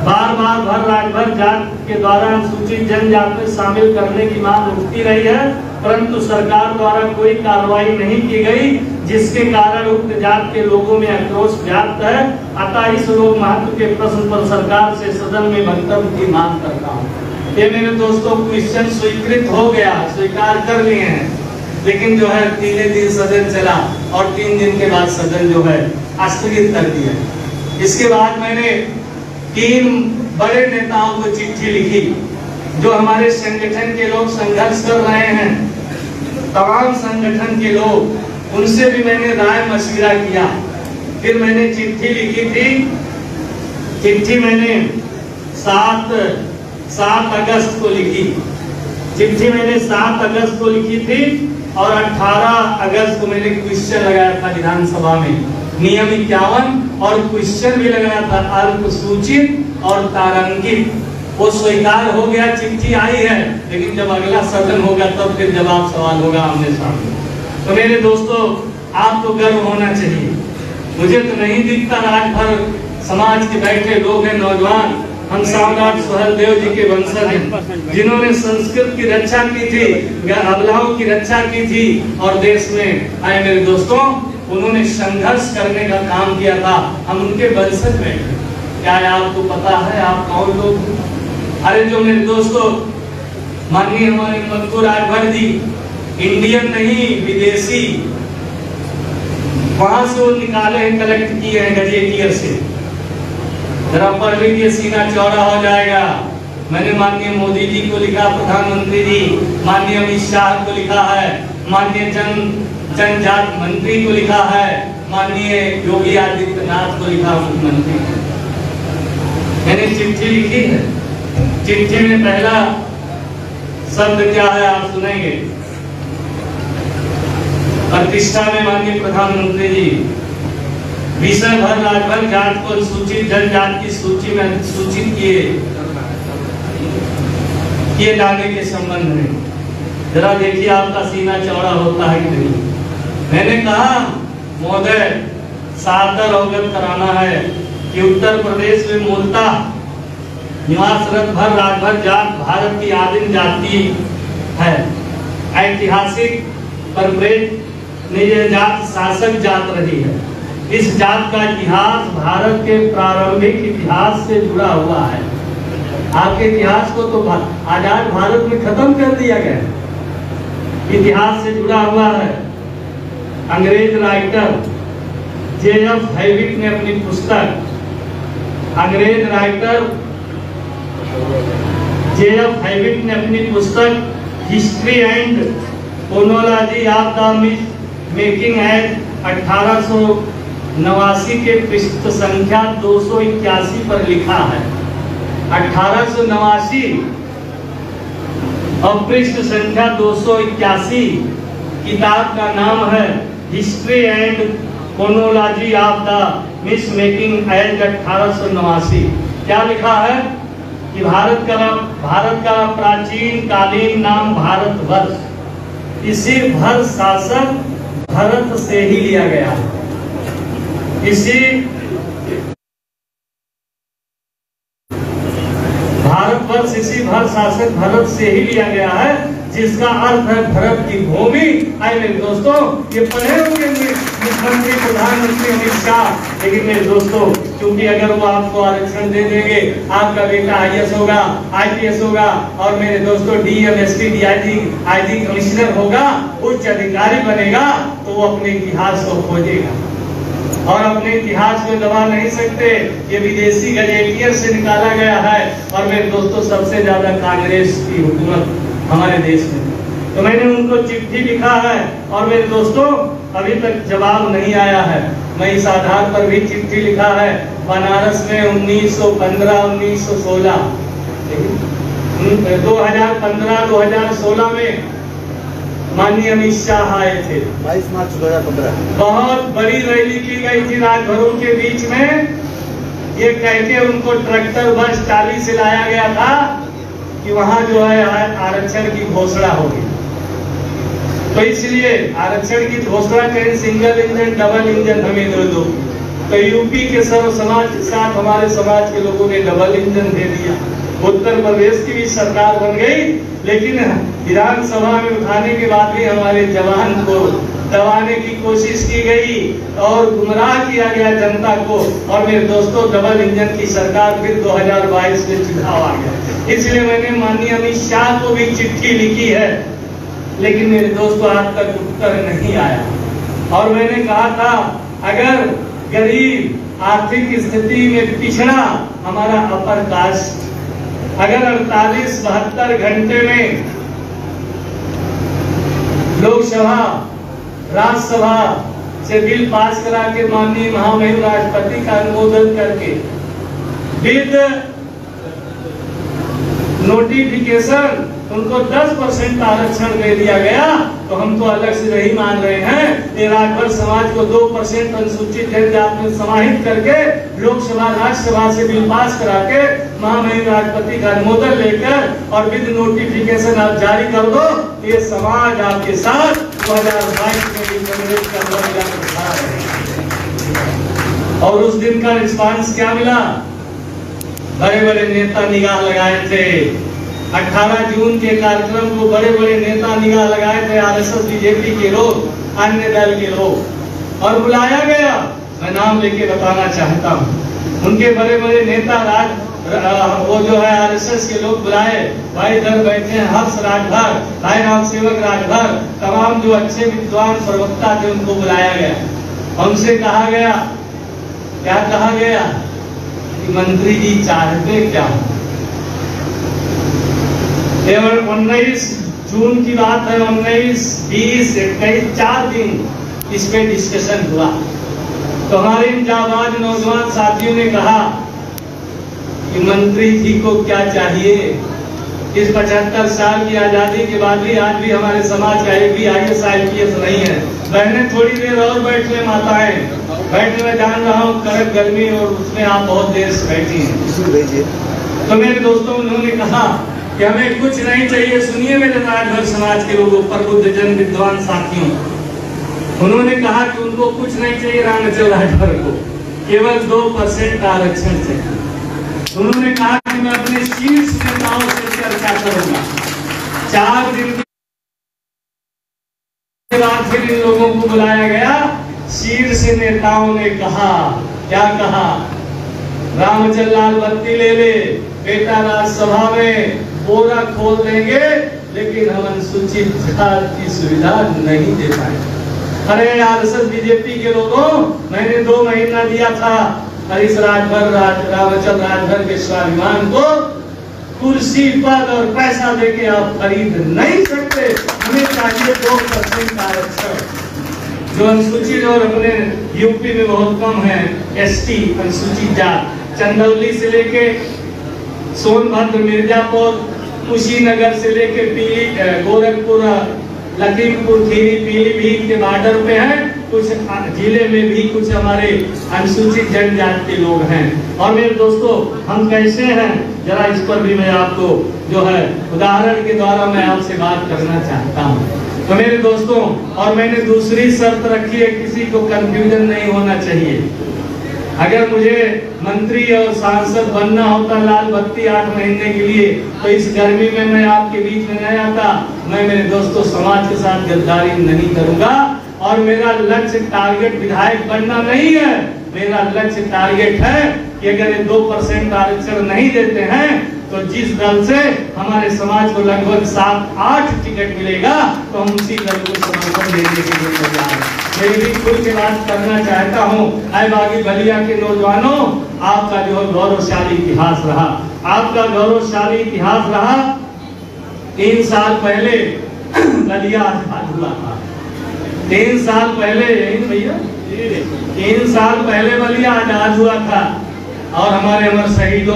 बार बार भर राजभर जात के द्वारा अनुसूचित जनजाति में शामिल करने की मांग उठती रही है, परंतु सरकार द्वारा कोई कार्रवाई नहीं की गई, जिसके कारण उक्त जात के लोगों में आक्रोश व्याप्त है। अतः इस लोक महत्व के प्रश्न पर सरकार से सदन में वक्तव्य की मांग करता हूँ। ये मेरे दोस्तों क्वेश्चन स्वीकृत हो गया, स्वीकार कर लिए हैं, लेकिन जो है तीन दिन सदन चला और तीन दिन के बाद सदन जो है स्थगित कर दिया। इसके बाद मैंने तीन बड़े नेताओं को चिट्ठी लिखी, जो हमारे संगठन के लोग संघर्ष कर रहे हैं, तमाम संगठन के लोग, उनसे भी मैंने राय मशविरा किया। फिर मैंने चिट्ठी लिखी थी, चिट्ठी मैंने सात सात अगस्त को लिखी, चिट्ठी मैंने सात अगस्त को लिखी थी और अठारह अगस्त को मैंने क्वेश्चन लगाया था विधानसभा में, नियम इक्यावन, और क्वेश्चन भी लगाया था अल्पसूचित और तारांकित। वो स्वीकार हो गया, चिट्ठी आई है, लेकिन जब अगला सदन होगा तब फिर जवाब सवाल होगा आमने सामने। तो मेरे दोस्तों, आपको गर्व होना चाहिए। मुझे तो नहीं दिखता, रात भर समाज के बैठे लोग हैं, नौजवान, हम सम्राट सुहेलदेव जी के वंशज हैं, जिन्होंने संस्कृत की रक्षा की थी, अबलाओं की रक्षा की थी, और देश में आए मेरे दोस्तों, उन्होंने संघर्ष करने का काम किया था। हम उनके वंशज बैठे। क्या आपको पता है आप कौन लोग? अरे जो मेरे दोस्तों, माननीय हमारे मक्कू राजभर जी, इंडियन नहीं विदेशी, वहां से वो निकाले हैं, कलेक्ट किए हैं गजेटियर से। जरा पढ़ लीजिए, सीना चौड़ा हो जाएगा। मैंने माननीय मोदी जी को लिखा, प्रधानमंत्री जी, माननीय अमित शाह को लिखा है, माननीय जन जनजात मंत्री को लिखा है, माननीय योगी आदित्यनाथ को लिखा, मुख्यमंत्री। मैंने चिट्ठी लिखी है। चिट्ठी में पहला शब्द क्या है आप सुनेंगे। प्रतिष्ठा में माननीय प्रधानमंत्री जी, विषय भर राजभर जात को सूचित जनजात की सूची में सूचित किए किए जाने के संबंध में जरा देखिए आपका सीना चौड़ा होता है कि नहीं। मैंने कहा महोदय, सादर अवगत कराना है कि उत्तर प्रदेश में मूलतः निवासरत भर राजभर जात भारत की आदिम जाति है। ऐतिहासिक परिप्रेक्ष्य में यह जात शासक जात रही है। इस जात का इतिहास भारत के प्रारंभिक इतिहास से जुड़ा हुआ है। आपके इतिहास को तो आजाद भारत में खत्म कर दिया गया, इतिहास से जुड़ा हुआ है। अंग्रेज राइटर जे एफ हैविट ने अपनी पुस्तक अंग्रेज राइटर जे एफ हैविट ने अपनी पुस्तक history and phonology of the making act अठारह सौ नवासी के पृष्ठ संख्या दो सौ इक्यासी पर लिखा है। अठारह सौ नवासी और पृष्ठ संख्या दो सौ इक्यासी, किताब का नाम है history and phonology of the miss making act अठारह सौ नवासी। क्या लिखा है कि भारत का भारत का प्राचीन कालीन नाम भारतवर्ष, इसी भर शासक भरत से ही लिया गया है। इसी भारतवर्ष इसी भर शासक भरत से ही लिया गया है, जिसका अर्थ है भरत की भूमि। आए मेरे दोस्तों, ये पढ़े होंगे मुख्यमंत्री प्रधानमंत्री अमित शाह, लेकिन मेरे दोस्तों, क्योंकि अगर वो आपको आरक्षण दे देंगे, आपका बेटा आई ए एस होगा, आई पी एस होगा, और मेरे दोस्तों D M S P D I G I G commissioner होगा, उच्च अधिकारी बनेगा, तो वो अपने इतिहास को खोजेगा और अपने इतिहास में दबा नहीं सकते। ये विदेशी गजेटियर से निकाला गया है, और मेरे दोस्तों सबसे ज्यादा कांग्रेस की हुकूमत हमारे देश में। तो मैंने उनको चिट्ठी लिखा है, और मेरे दोस्तों अभी तक जवाब नहीं आया है। मैं इस आधार पर भी चिट्ठी लिखा है, बनारस में उन्नीस सौ पंद्रह उन्नीस सौ सोलह दो हजार पंद्रह दो हजार सोलह में माननीय अमित शाह आए थे। बाईस मार्च दो हजार पंद्रह बहुत बड़ी रैली की गई थी राजभरों के बीच में, ये कह के उनको ट्रैक्टर बस टाली से लाया गया था कि वहां जो है आरक्षण की घोषणा होगी। तो इसलिए आरक्षण की घोषणा करें, सिंगल इंजन डबल इंजन हमें दे दो, तो यूपी के सर्व समाज के साथ हमारे समाज के लोगों ने डबल इंजन दे दिया। उत्तर प्रदेश की भी सरकार बन गई, लेकिन विधानसभा में उठाने के बाद भी हमारे जवान को दबाने की कोशिश की गई और गुमराह किया गया जनता को। और मेरे दोस्तों, डबल इंजन की सरकार फिर दो हज़ार बाईस में चुनाव आ गया। इसलिए मैंने माननीय अमित शाह को भी चिट्ठी लिखी है, लेकिन मेरे दोस्तों आज तक उत्तर नहीं आया। और मैंने कहा था, अगर गरीब आर्थिक स्थिति में पिछड़ा हमारा अपर कास्ट अगर अड़तालीस बहत्तर घंटे में लोकसभा राज्यसभा से बिल पास करा के माननीय महामहिम राष्ट्रपति का अनुमोदन करके विद नोटिफिकेशन उनको दस परसेंट का आरक्षण दे दिया गया, तो हम तो अलग से नहीं मान रहे हैं। ये राजभर समाज को दो परसेंट अनुसूचित जनजाति में समाहित करके लोकसभा राज्यसभा से बिल पास करा के महामहिम राष्ट्रपति का अनुमोदन लेकर और विद नोटिफिकेशन आप जारी कर दो। ये समाज आपके साथ दो हजार बाईस में भी कांग्रेस का खड़ा है। और उस दिन का रिस्पांस क्या मिला? बड़े बड़े नेता निगाह लगाए थे। अठारह जून के कार्यक्रम को बड़े बड़े नेता निगाह लगाए थे, आरएसएस बीजेपी के लोग, अन्य दल के लोग, और बुलाया गया। मैं नाम लेके बताना चाहता हूँ। उनके बड़े बड़े नेता राज वो जो है आरएसएस के लोग बुलाए। भाई इधर बैठे हैं हर्ष राजभर, भाई राम सेवक राजभर, तमाम जो अच्छे विद्वान प्रवक्ता थे उनको बुलाया गया। उनसे कहा गया, क्या कहा गया कि मंत्री जी चाहते क्या? उन्नीस जून की बात है, उन्नीस बीस इक्कीस चार दिन इस पे डिस्कशन हुआ। तो हमारे इन जाबाज नौजवान साथियों ने कहा कि मंत्री जी को क्या चाहिए? इस पचहत्तर साल की आजादी के बाद भी आज भी हमारे समाज का एक भी I S I P S नहीं है। बहने थोड़ी देर और बैठ ले, माताएं बैठ ले, जान रहा हूँ कड़क गर्मी और उसमें आप बहुत देर से बैठी हैं। तो मेरे दोस्तों, उन्होंने कहा कि हमें कुछ नहीं चाहिए। सुनिए मेरे राजभर समाज के लोगों, प्रबुद्ध जन विद्वान साथियों, उन्होंने कहा कि उनको कुछ नहीं चाहिए रामचंद्र राजभर को, केवल दो परसेंट का आरक्षण चाहिए। उन्होंने कहा कि मैं अपने शीर्ष नेताओं से चर्चा करूंगा। चार दिन के बाद फिर इन लोगों को बुलाया गया। शीर्ष नेताओं ने कहा, क्या कहा? रामचंद्र लाल बत्ती ले ले बेटा, राज्यसभा में बोरा खोल देंगे, लेकिन हम अनुसूचित जाति की सुविधा नहीं दे पाए। अरे आरएसएस बीजेपी के लोगों, मैंने दो महीना दिया था हरीश राजभर राज, रामचंद्र राजभर के स्वाभिमान को। कुर्सी पद और पैसा देके आप खरीद नहीं सकते। हमें चाहिए दो परसेंट आरक्षण, जो अनुसूचित और अपने यूपी में बहुत कम है, एसटी अनुसूचित जाति। चंदौली से लेके सोनभद्र, मिर्जापुर, कुशीनगर से लेके पीली गोरखपुर, लखीमपुर खीरी, पीलीभीत के बॉर्डर पे हैं। कुछ जिले में भी कुछ हमारे अनुसूचित जनजाति के लोग हैं। और मेरे दोस्तों, हम कैसे हैं, जरा इस पर भी मैं आपको जो है उदाहरण के द्वारा मैं आपसे बात करना चाहता हूँ। तो मेरे दोस्तों, और मैंने दूसरी शर्त रखी है, किसी को कंफ्यूजन नहीं होना चाहिए। अगर मुझे मंत्री और सांसद बनना होता लाल बत्ती आठ महीने के लिए, तो इस गर्मी में मैं आपके बीच में नहीं आता। मैं मेरे दोस्तों समाज के साथ गद्दारी नहीं करूंगा। और मेरा लक्ष्य टारगेट विधायक बनना नहीं है। मेरा लक्ष्य टारगेट है कि अगर ये दो परसेंट आरक्षण नहीं देते हैं, तो जिस दल से हमारे समाज को लगभग सात आठ टिकट मिलेगा, तो हम उसी दल को समर्थन देने के लिए तैयार हैं। मैं भी खुल के बात करना चाहता हूँ। आए बागी बलिया के नौजवानों, आपका जो है गौरवशाली इतिहास रहा, आपका गौरवशाली इतिहास रहा। तीन साल पहले बलिया आजाद हुआ था। तीन साल पहले, यही भैया, तीन साल पहले बलिया आजाद हुआ था। और हमारे अमर शहीदों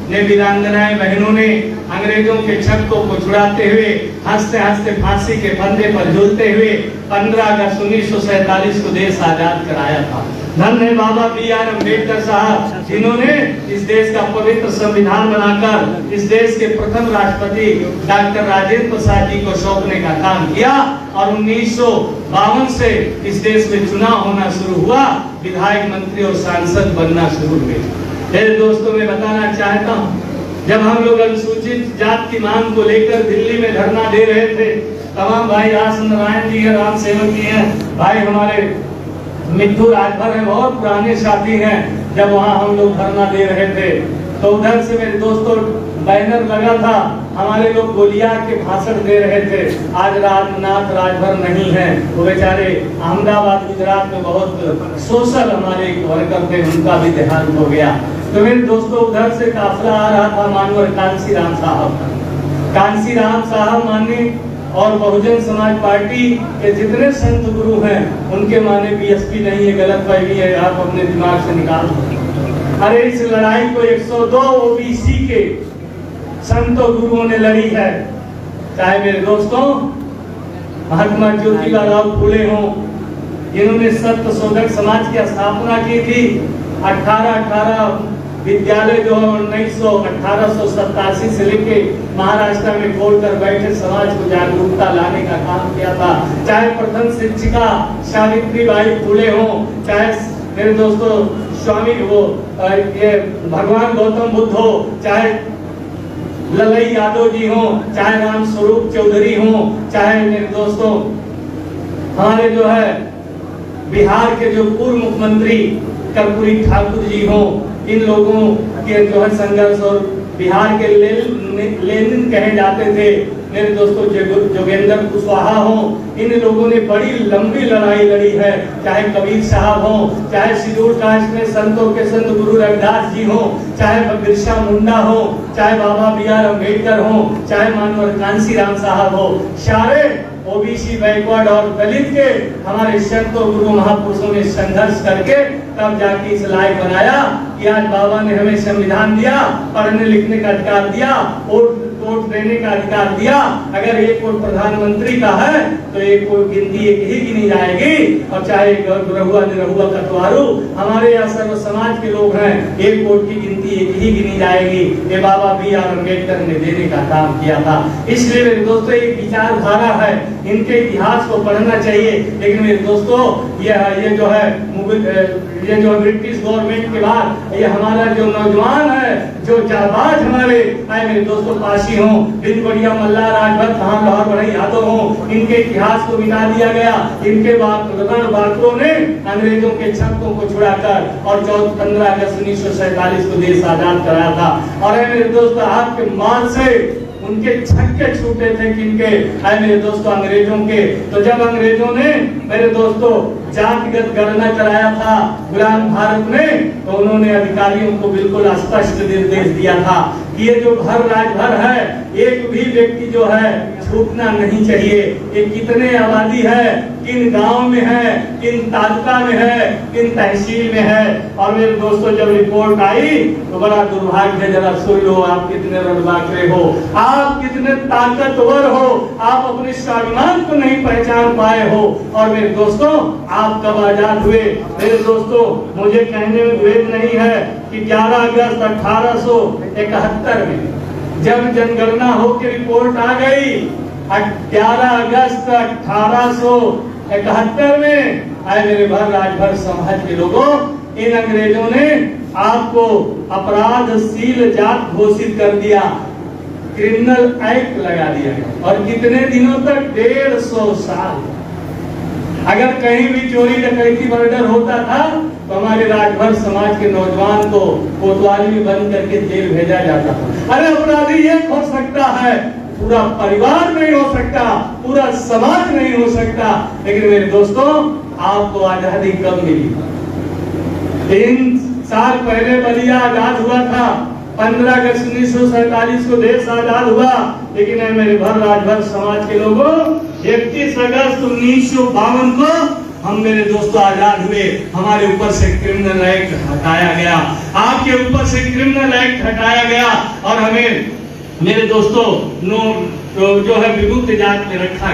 ने वीरांगनाएं बहनों ने अंग्रेजों के छक्कों को छुड़ाते हुए हंसते हंसते फांसी के फंदे पर झूलते हुए पंद्रह अगस्त उन्नीस सौ सैतालीस को देश आजाद कराया था। धन्य है बाबा बी आर अम्बेडकर साहब, जिन्होंने इस देश का पवित्र संविधान बनाकर इस देश के प्रथम राष्ट्रपति डॉक्टर राजेंद्र प्रसाद जी को सौंपने का काम किया और उन्नीस सौ बावन से इस देश में चुनाव होना शुरू हुआ, विधायक, मंत्री और सांसद बनना शुरू हुए। मेरे दोस्तों, मैं बताना चाहता हूँ, जब हम लोग अनुसूचित जात की मांग को लेकर दिल्ली में धरना दे रहे थे, तमाम भाई आस नारायण जी हैं, राम सेवक जी हैं, भाई हमारे मिट्टू राजभर हैं, बहुत पुराने साथी हैं। जब वहाँ हम लोग धरना दे रहे थे तो उधर से मेरे दोस्तों बैनर लगा था, हमारे लोग गोलियां के भाषण दे रहे थे। आज राजनाथ राजभर नहीं है, वो बेचारे अहमदाबाद गुजरात में बहुत सोशल हमारे एक वर्कर थे, उनका भी देहांत हो गया। तो मेरे दोस्तों उधर से काफिला आ रहा था मानवर कांसी राम साहब का। कांसी राम साहब माने और बहुजन समाज पार्टी के जितने संत गुरु हैं उनके माने बीएसपी नहीं है, गलत फहमी है, आप अपने दिमाग से निकाल दो। अरे इस लड़ाई को एक सौ दो ओबीसी के संतों गुरुओं ने लड़ी है, चाहे मेरे दोस्तों महात्मा ज्योतिबा फूले हों, जिन्होंने सत्य शोधक समाज की स्थापना की थी। अठारह अठारह विद्यालय जो है उन्नीस सौ अठारह सौ सत्तासी से लेके महाराष्ट्र में खोलकर बैठे समाज को जागरूकता लाने का काम किया था। चाहे प्रथम शिक्षिका सावित्री बाई फूले हो, चाहे मेरे दोस्तों स्वामी वो ये भगवान गौतम बुद्ध हो, चाहे ललई यादव जी हो, चाहे राम स्वरूप चौधरी हो, चाहे मेरे दोस्तों हमारे जो है बिहार के जो पूर्व मुख्यमंत्री कर्पूरी ठाकुर जी हो, इन लोगों के जो है संघर्ष और बिहार के ले, लेनिन कहे जाते थे मेरे दोस्तों जोगेंद्र कुशवाहा हो, इन लोगों ने बड़ी लंबी लड़ाई लड़ी है। चाहे कबीर साहब हो, चाहे शेड्यूल कास्ट में संतों के संत गुरु रविदास जी हो, चाहे बिरसा मुंडा हो, चाहे बाबा बी आर अम्बेडकर हो, चाहे मानवर कांसी राम साहब हो, सारे ओबीसी बैकवर्ड और दलित के हमारे संतों गुरु महापुरुषों ने संघर्ष करके तब जाके इस लायक बनाया कि आज बाबा ने हमें संविधान दिया, पढ़ने लिखने का अधिकार दिया, वोट वोट देने का अधिकार दिया। अगर एक वोट प्रधानमंत्री का है तो एक वोट गिनती एक ही गिनी जाएगी, और चाहे रहुआ निरहुआ कटवारू हमारे यहाँ सर्व समाज के लोग हैं, एक वोट की गिनती एक ही गिनी जाएगी। ये बाबा बी आर अम्बेडकर ने देने का काम किया था। इसलिए मेरे दोस्तों एक विचारधारा है, इनके इतिहास को पढ़ना चाहिए। लेकिन मेरे दोस्तों ये ये जो है ये जो ब्रिटिश गवर्नमेंट के बाद ये हमारा जो नौजवान है, जो जाबाज हमारे आए मेरे दोस्तों पासी हो, बिन बढ़िया मल्ला राजभर कहाँ लाहौर बड़े यादव हो, इनके इतिहास को मिटा दिया गया। इनके बाद बातों ने अंग्रेजों के छक्कों को छुड़ाकर और चौदह पंद्रह अगस्त उन्नीस सौ सैतालीस को देश आजाद कराया था। और मेरे दोस्तों आपके माल से उनके छक्के छूटे थे किनके, आए मेरे दोस्तों अंग्रेजों के। तो जब अंग्रेजों ने मेरे दोस्तों जातिगत गणना कराया था गुलाम भारत में, तो उन्होंने अधिकारियों को बिल्कुल स्पष्ट निर्देश दिया था कि ये जो घर राजभर है एक भी व्यक्ति जो है छूटना नहीं चाहिए। ये कितने आबादी है, किन गांव में है, किन तालुका में है, किन तहसील में है। और मेरे दोस्तों जब रिपोर्ट आई तो बड़ा दुर्भाग्य, जरा सुन लो आप कितने रड़बाकरे हो, आप कितने ताकतवर हो, आप अपने स्वाभिमान को नहीं पहचान पाए हो। और मेरे दोस्तों आप कब आजाद हुए? मेरे दोस्तों मुझे कहने में भेद नहीं है कि ग्यारह अगस्त अठारह सौ इकहत्तर में जब जनगणना हो के रिपोर्ट आ गई, ग्यारह अगस्त अठारह सौ इकहत्तर में आए मेरे भर राजभर समाज के लोगों, इन अंग्रेजों ने आपको अपराधशील जात घोषित कर दिया, क्रिमिनल एक्ट लगा दिया। और कितने दिनों तक? डेढ़ सौ साल। अगर कहीं भी चोरी डकैती मर्डर होता था तो हमारे राजभर समाज के नौजवान को कोतवाली में बंद करके जेल भेजा जाता था। अरे अपराधी एक हो सकता है, पूरा परिवार नहीं हो सकता, पूरा समाज नहीं हो सकता। लेकिन मेरे दोस्तों आपको आजादी कब मिली? तीन साल पहले बलिया आजाद हुआ था, पंद्रह अगस्त उन्नीस सौ सैतालीस को देश आजाद हुआ। लेकिन मेरे भर राजभर समाज के लोगों इकतीस अगस्त उन्नीस सौ बावन को हम मेरे दोस्तों आजाद हुए, हमारे ऊपर से क्रिमिनल एक्ट हटाया गया, आपके ऊपर से क्रिमिनल एक्ट हटाया गया और हमें मेरे दोस्तों नो तो जो है विमुक्त जात में रखा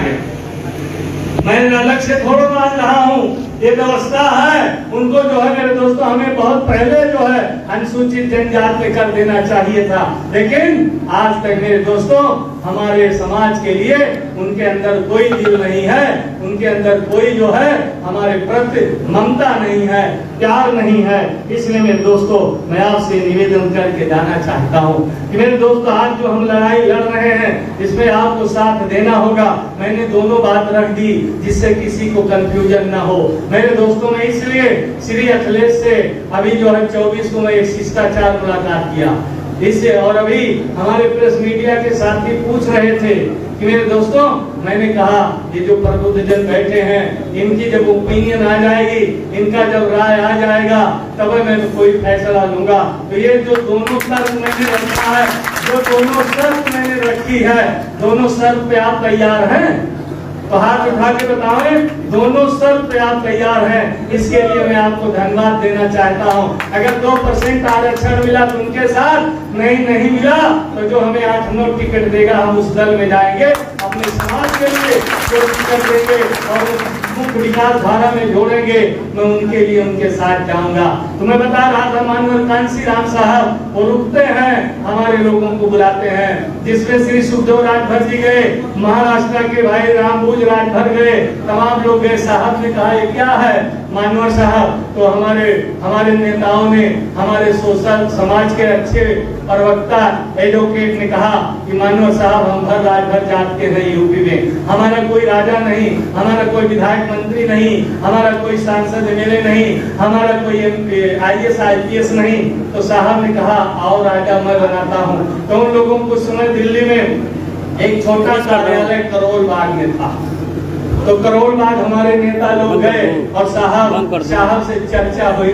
गया। मैं अलग से थोड़ा मान रहा हूँ, ये व्यवस्था है उनको जो है मेरे दोस्तों हमें बहुत पहले जो है अनुसूचित जनजाति में कर देना चाहिए था, लेकिन आज तक मेरे दोस्तों हमारे समाज के लिए उनके अंदर कोई दिल नहीं है, उनके अंदर कोई जो है हमारे प्रति ममता नहीं है, प्यार नहीं है। इसलिए मेरे दोस्तों मैं आपसे निवेदन करके जाना चाहता हूँ कि मेरे दोस्तों आज जो हम लड़ाई लड़ रहे हैं इसमें आपको साथ देना होगा। मैंने दोनों बात रख दी जिससे किसी को कंफ्यूजन ना हो। मेरे दोस्तों मैं इसलिए श्री अखिलेश से अभी जो है चौबीस को मैं एक शिष्टाचार मुलाकात किया इससे, और अभी हमारे प्रेस मीडिया के साथी पूछ रहे थे कि मेरे दोस्तों मैंने कहा ये जो प्रबुद्धजन बैठे हैं इनकी जब ओपिनियन आ जाएगी, इनका जब राय आ जाएगा तब मैं कोई फैसला लूंगा। तो ये जो दोनों शर्त मैंने रखा है, जो दोनों शर्त मैंने रखी है, दोनों शर्त पे आप तैयार हैं? तो हाथ उठा के बताओ दोनों शर्त पे आप तैयार हैं? इसके लिए मैं आपको धन्यवाद देना चाहता हूं। अगर दो परसेंट आरक्षण मिला तो उनके साथ, नहीं नहीं मिला तो जो हमें आठ नौ टिकट देगा हम उस दल में जाएंगे, अपने समाज के लिए जो टिकट देंगे और मुख्य विकास धारा में जोड़ेंगे मैं उनके लिए उनके साथ जाऊंगा। तो मैं बता रहा था माननीय कांसी राम साहब वो रुकते हैं, हमारे लोगों को बुलाते हैं, जिसमें श्री सुखदेव राजभर जी गए, महाराष्ट्र के भाई रामबूज राजभर गए, तमाम लोग गए। साहब ने कहा ये क्या है मानवर साहब? तो हमारे हमारे नेताओं ने, हमारे सोशल समाज के अच्छे प्रवक्ता एडवोकेट ने कहा कि मानवर साहब हम भर राजभर जात के हैं यूपी में, हमारा कोई राजा नहीं, हमारा कोई विधायक मंत्री नहीं, हमारा कोई सांसद एमएलए नहीं, हमारा कोई आईएएस आईपीएस नहीं। तो साहब ने कहा आओ राजा मैं बनाता हूँ। तो उन लोगों को समय दिल्ली में एक छोटा सा कार्यालय करोल बाग में था, तो करोल बाग हमारे नेता लोग गए और साहब साहब से चर्चा हुई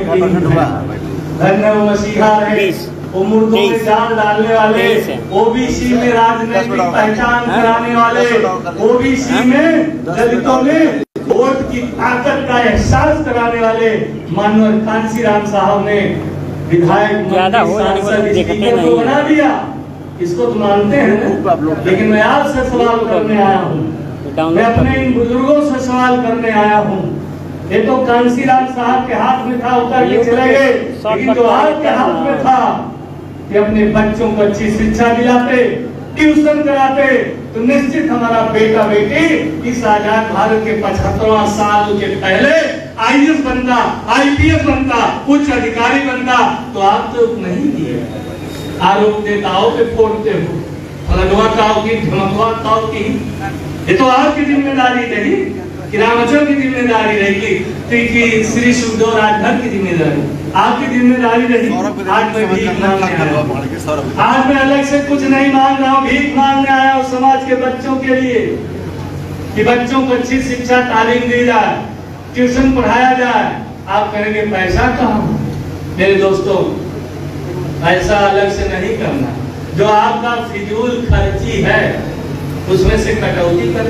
धन्य मसीहा रहे, वो मुर्दों में जान डालने वाले, ओबीसी में राजनीतिक पहचान कराने वाले, ओबीसी में दलितों में वोट की ताकत का एहसास कराने वाले माननीय कांसी राम साहब ने विधायक सांसद स्पीकर को बना दिया। इसको तो मानते हैं ना, लेकिन मैं आपसे सवाल करने आया हूँ, मैं अपने इन बुजुर्गों से सवाल करने आया हूँ। ये तो कांसीराम साहब के हाथ में था, उतर के चले गए, लेकिन जो आपके हाथ में था कि अपने बच्चों को अच्छी शिक्षा दिलाते, ट्यूशन कराते, तो निश्चित हमारा बेटा बेटी इस आजाद भारत के पचहत्तरवां साल के पहले आईएएस बनता, आईपीएस बनता, उच्च अधिकारी बनता। तो आप तो नहीं दिए, आरोप देताओं पे फोड़ते हो, फलनवाताओं की धमकवाताओं की। ये तो आपकी जिम्मेदारी रही कि रामचंद्र की जिम्मेदारी रहेगी, कि श्री सुखदेव राजभर की जिम्मेदारी, आपकी जिम्मेदारी रही। आज मैं भीख मांगने आया हूँ, आज मैं अलग से कुछ नहीं मांग रहा हूँ, भीख मांगने आया हूँ समाज के बच्चों के लिए कि बच्चों को अच्छी शिक्षा तालीम दी जाए, ट्यूशन पढ़ाया जाए। आप कहेंगे पैसा कहाँ? मेरे दोस्तों पैसा अलग से नहीं करना, जो आपका फिजूल खर्ची है उसमें से कटौती कर।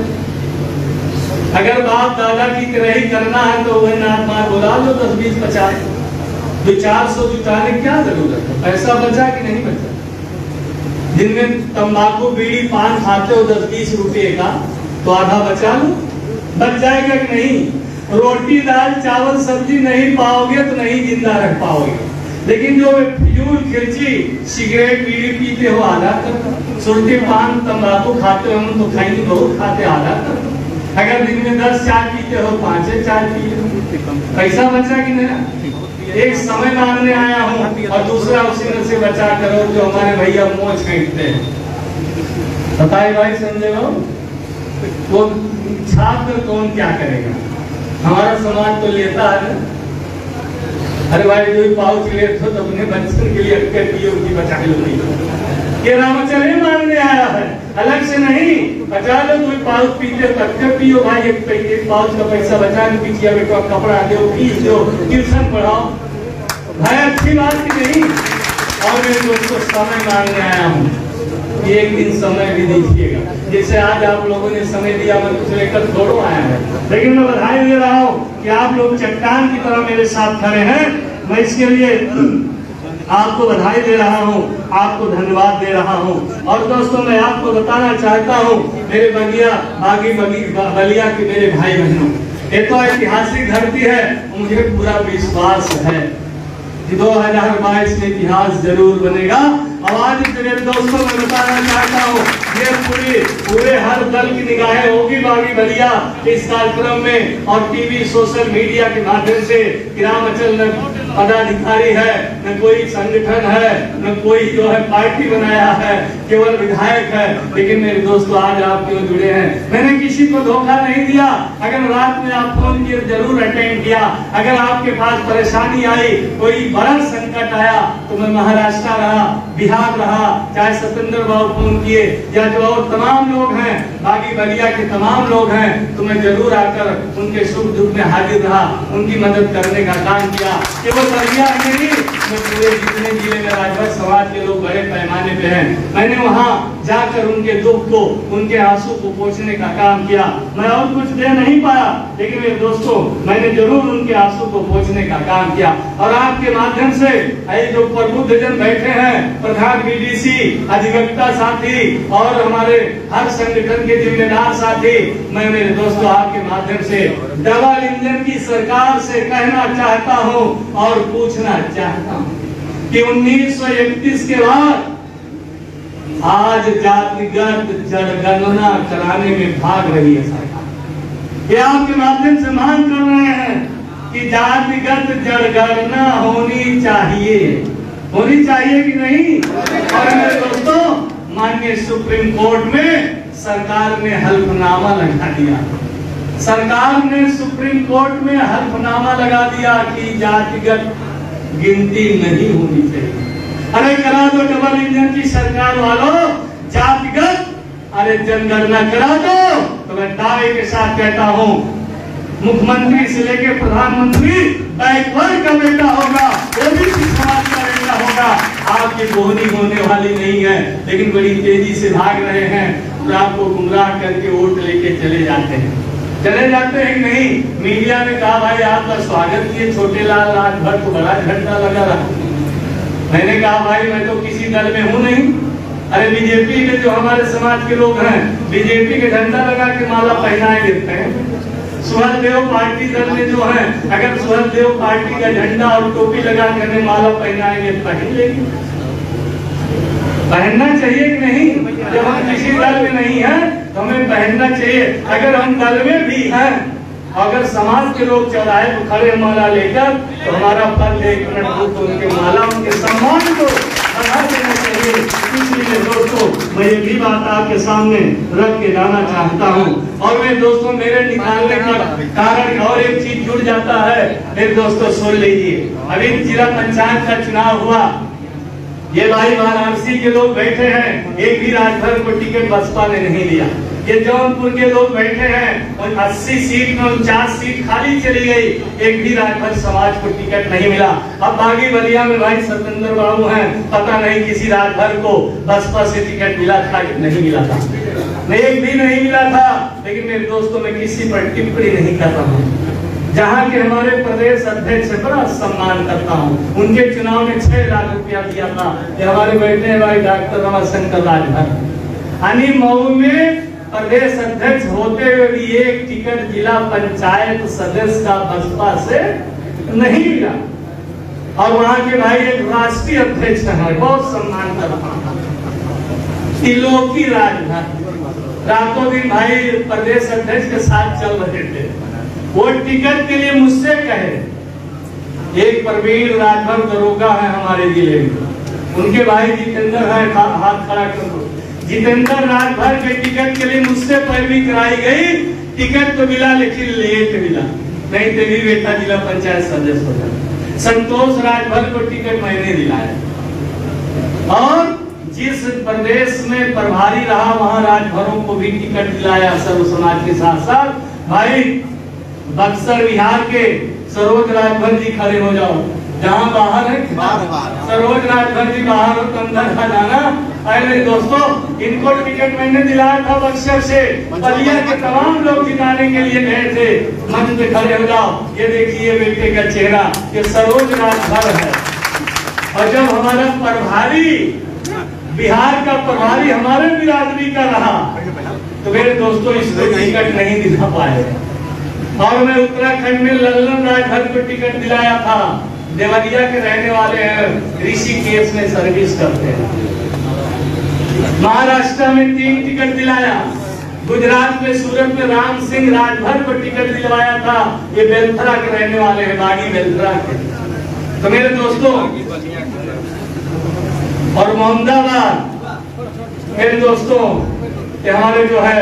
अगर बाप दादा की तरह ही करना है तो वह नाथ मार बुला लो दस बीस पचास, दो चार सौ जुटाने की क्या जरूरत है? पैसा बचा कि नहीं बचा? दिन में तंबाकू बीड़ी पान खाते हो दस बीस रुपए का, तो आधा बचा लो, बच जाएगा कि नहीं? रोटी दाल चावल सब्जी नहीं पाओगे तो नहीं जिंदा रख पाओगे, लेकिन जो फ्यूल खिर्ची सिगरेट बीड़ी पीते हो आधा कर, सुरती पान तंबाकू खाते हो, हम तो खाएंगे बहुत खाते, आधा कर। अगर दिन में दस चाय पीते हो पांच चाय पी लो, पैसा बचा कि नहीं? एक समय मांगने आया हूँ और दूसरा उसी में से बचा करो जो हमारे भैया मोच खरीदते हैं। बताइए भाई संजय बाबू, वो छात्र कौन क्या करेगा? हमारा समाज तो लेता है ना। अरे भाई जो पाउच ले तो अपने बच्चों के लिए अक्के पियो की बचा लो, ये रामचंद्र मांगने आया है, अलग से नहीं। बचा लो, कोई पाउच पीते अक्के पियो भाई, एक एक पाउच का पैसा बचा के पीछे बेटा कपड़ा दो, फीस दो, ट्यूशन पढ़ाओ भाई, अच्छी बात की नहीं। और मैं दोस्तों समय मांगने आया हूँ, कि एक दिन समय भी दीजिएगा। जैसे आज आप लोगों ने समय दिया, मैं कुछ लेकर थोड़ो आया है, लेकिन मैं बधाई दे रहा हूँ कि आप लोग चट्टान की तरह मेरे साथ खड़े हैं। मैं इसके लिए आपको बधाई दे रहा हूँ, आपको धन्यवाद दे रहा हूँ। और दोस्तों मैं आपको बताना चाहता हूँ मेरे बगिया बागी बगी बलिया के मेरे भाई बहनों, ये तो ऐतिहासिक धरती है। मुझे पूरा विश्वास है कि दो हजार बाईस में इतिहास जरूर बनेगा। और आज मेरे दोस्तों मैं बताना चाहता हूँ ये पूरी पूरे हर दल की निगाहें होगी बागी बलिया इस कार्यक्रम में, और टीवी सोशल मीडिया के माध्यम से ग्राम अचल न पदाधिकारी है, न कोई संगठन है, न कोई जो है पार्टी बनाया है, केवल विधायक है। लेकिन मेरे दोस्तों आज आप क्यों जुड़े हैं? मैंने किसी को धोखा नहीं दिया। अगर रात में आप फोन किए जरूर अटेंड किया। अगर आपके पास परेशानी आई, कोई बड़ा संकट आया, तो मैं महाराष्ट्र रहा, बिहार रहा, चाहे सत्येंद्र बाबू फोन किए या जो और तमाम लोग हैं बागी बलिया के तमाम लोग हैं, तो मैं जरूर आकर उनके सुख दुख में हाजिर रहा, उनकी मदद करने का काम किया। केवल बलिया नहीं, मैं पूरे जितने जिले में राजभर समाज के लोग बड़े पैमाने पे हैं, मैंने वहाँ जाकर उनके दुख को, उनके आंसू को पोंछने का काम किया। मैं और कुछ दे नहीं पाया, लेकिन मेरे दोस्तों मैंने जरूर उनके आंसू को पोंछने का काम किया। और आपके माध्यम से जो प्रबुद्ध जन बैठे हैं, प्रधान बीडीसी, अधिवक्ता साथी और हमारे हर संगठन के जिम्मेदार साथी, मैं मेरे दोस्तों आपके माध्यम से डबल इंजन की सरकार से कहना चाहता हूं और पूछना चाहता हूं कि उन्नीस सौ इकतीस के बाद आज जातिगत जनगणना कराने में भाग रही है सरकार। ये आपके माध्यम से मांग कर रहे हैं कि जातिगत जनगणना होनी चाहिए, होनी चाहिए कि नहीं? और मेरे दोस्तों माननीय सुप्रीम कोर्ट में सरकार ने हल्फनामा लगा दिया, सरकार ने सुप्रीम कोर्ट में हल्फनामा लगा दिया कि जातिगत गिनती नहीं होनी चाहिए। अरे करा दो डबल इंजन की सरकार वालों, जातिगत अरे जनगणना करा दो। तो मैं दावे के साथ कहता हूँ मुख्यमंत्री से लेकर प्रधानमंत्री बैकवर्ड का बेटा होगा, ओबीसी समाज का बेटा होगा। आपकी बोहनी होने वाली नहीं है, लेकिन बड़ी तेजी से भाग रहे हैं और आपको गुमराह करके वोट लेके चले जाते हैं, चले जाते हैं नहीं। मीडिया ने कहा भाई आपका स्वागत किए छोटे लाल राजभर को बड़ा झंडा लगा रहा। मैंने कहा भाई मैं तो किसी दल में हूँ नहीं। अरे बीजेपी के जो हमारे समाज के लोग हैं, बीजेपी के झंडा लगा के माला पहनाए देते हैं। सुहलदेव पार्टी दल में जो है, अगर सुहलदेव पार्टी का झंडा और टोपी लगा कर माला पहनाएंगे पहन लेंगे, पहनना चाहिए कि नहीं? जब हम किसी दल में नहीं है तो हमें पहनना चाहिए। अगर हम दल में भी हैं, अगर समाज के लोग चौराहे पर खड़े माला लेकर, तो हमारा फर्ज है एक मिनट तो उनके माला, उनके सम्मान को बढ़ा देना चाहिए। इसलिए दोस्तों मैं ये भी बात आपके सामने रख के जाना चाहता हूँ। और मेरे दोस्तों मेरे निकालने का कारण और एक चीज जुड़ जाता है। मेरे दोस्तों सुन लीजिए, अभी जिला पंचायत का चुनाव हुआ, ये भाई वाराणसी के लोग बैठे हैं, एक भी राजभर को टिकट बसपा ने नहीं दिया। ये जौनपुर के लोग बैठे हैं और अस्सी सीट में उनचास सीट खाली चली गई, एक भी राजभर समाज को टिकट नहीं मिला। अब बागी बलिया में भाई सत्येंद्र बाबू हैं, पता नहीं किसी राजभर को बसपा से टिकट मिला था कि नहीं मिला था, एक भी नहीं मिला था। लेकिन मेरे दोस्तों मैं किसी पर टिप्पणी नहीं कर रहा हूँ। जहाँ के हमारे प्रदेश अध्यक्ष बड़ा सम्मान करता हूँ, उनके चुनाव में छह लाख रुपया दिया था। ये हमारे बैठे हैं भाई डॉक्टर रमाशंकर राजभर, अनी मऊ में प्रदेश अध्यक्ष होते हुए भी एक टिकट जिला पंचायत सदस्य का बसपा से नहीं मिला। और वहाँ के भाई एक राष्ट्रीय अध्यक्ष है, बहुत सम्मान करता हूँ, त्रिलोकी राजभर, रातों दिन भाई प्रदेश अध्यक्ष के साथ चल रहे थे। वो टिकट के लिए मुझसे कहे, एक प्रवीण राजभर दरोगा है हमारे जिले में, उनके भाई जितेंद्र है, हाथ खड़ा कर दो। जितेंद्र राजभर के टिकट के लिए मुझसे पैरवी कराई गई, टिकट तो मिला लेकिन लेट मिला, नहीं तो भी बेटा जिला पंचायत सदस्य हो जाता। संतोष राजभर को टिकट मैंने दिलाया और जिस प्रदेश में प्रभारी रहा वहां राजभरों को भी टिकट दिलाया सर्व समाज के साथ साथ। भाई बक्सर बिहार के सरोज राजभर जी खड़े हो जाओ, जहाँ बाहर है सरोज राजभर जी बाहर हो तो अंदर का जाना। अरे दोस्तों, इनको टिकट मैंने दिलाया था बक्सर से, बलिया के तमाम लोग जिताने के लिए गए थे। मंच पे खड़े हो जाओ, ये देखिए बेटे का चेहरा, ये सरोज राजभर है। और जब हमारा प्रभारी, बिहार का प्रभारी हमारे बिरादरी का रहा, तो मेरे दोस्तों इसको टिकट नहीं दिला पाए। और मैं उत्तराखंड में लल्लन राजभर को टिकट दिलाया था। देवरिया के रहने वाले हैं, ऋषिकेश में सर्विस करते हैं। महाराष्ट्र में तीन टिकट दिलाया, गुजरात में सूरत में राम सिंह राजभर को टिकट दिलवाया था। ये बेलथरा के रहने वाले हैं, बागी बेलथरा के। तो मेरे दोस्तों, और मोहम्मदाबाद मेरे दोस्तों ये हमारे जो है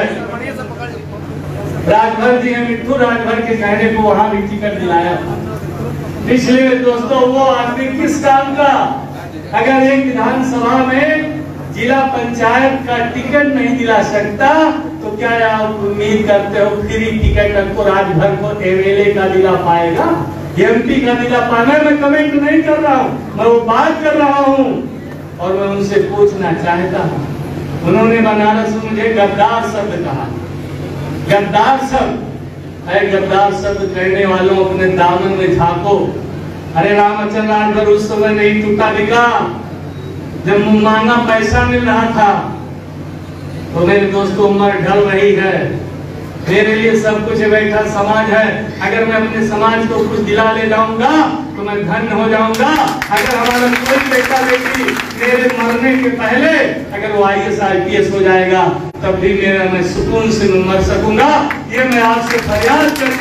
राजभर जी हैं, मिट्ठू राजभर के कहने को वहां भी टिकट दिलाया था। इसलिए दोस्तों, वो आदमी किस काम का, अगर एक विधानसभा में जिला पंचायत का टिकट नहीं दिला सकता, तो क्या आप उम्मीद करते हो फ्री टिकट आपको राजभर को एमएलए का दिला पाएगा, एमपी का दिला पाएगा? मैं कमेंट नहीं कर रहा हूँ, मैं वो बात कर रहा हूँ। और मैं उनसे पूछना चाहता हूँ, उन्होंने बनारस में मुझे गद्दार शब्द कहा। गद्दार शब्द है, गद्दार शब्द कहने वालों अपने दामन में झांको। अरे रामचंद्र राजभर उस समय नहीं टूटा बिका जब मांगा पैसा मिल रहा था। तो मेरे दोस्तों, उम्र ढल रही है, मेरे लिए सब कुछ बैठा समाज है। अगर मैं अपने समाज को कुछ दिला ले जाऊंगा तो मैं धन्य हो जाऊंगा। अगर हमारा कोई बेटा बेटी मेरे मरने के पहले अगर वो I S I P S हो जाएगा, तब भी मेरा मैं सुकून से मर सकूंगा। ये मैं आपसे फरियाद करके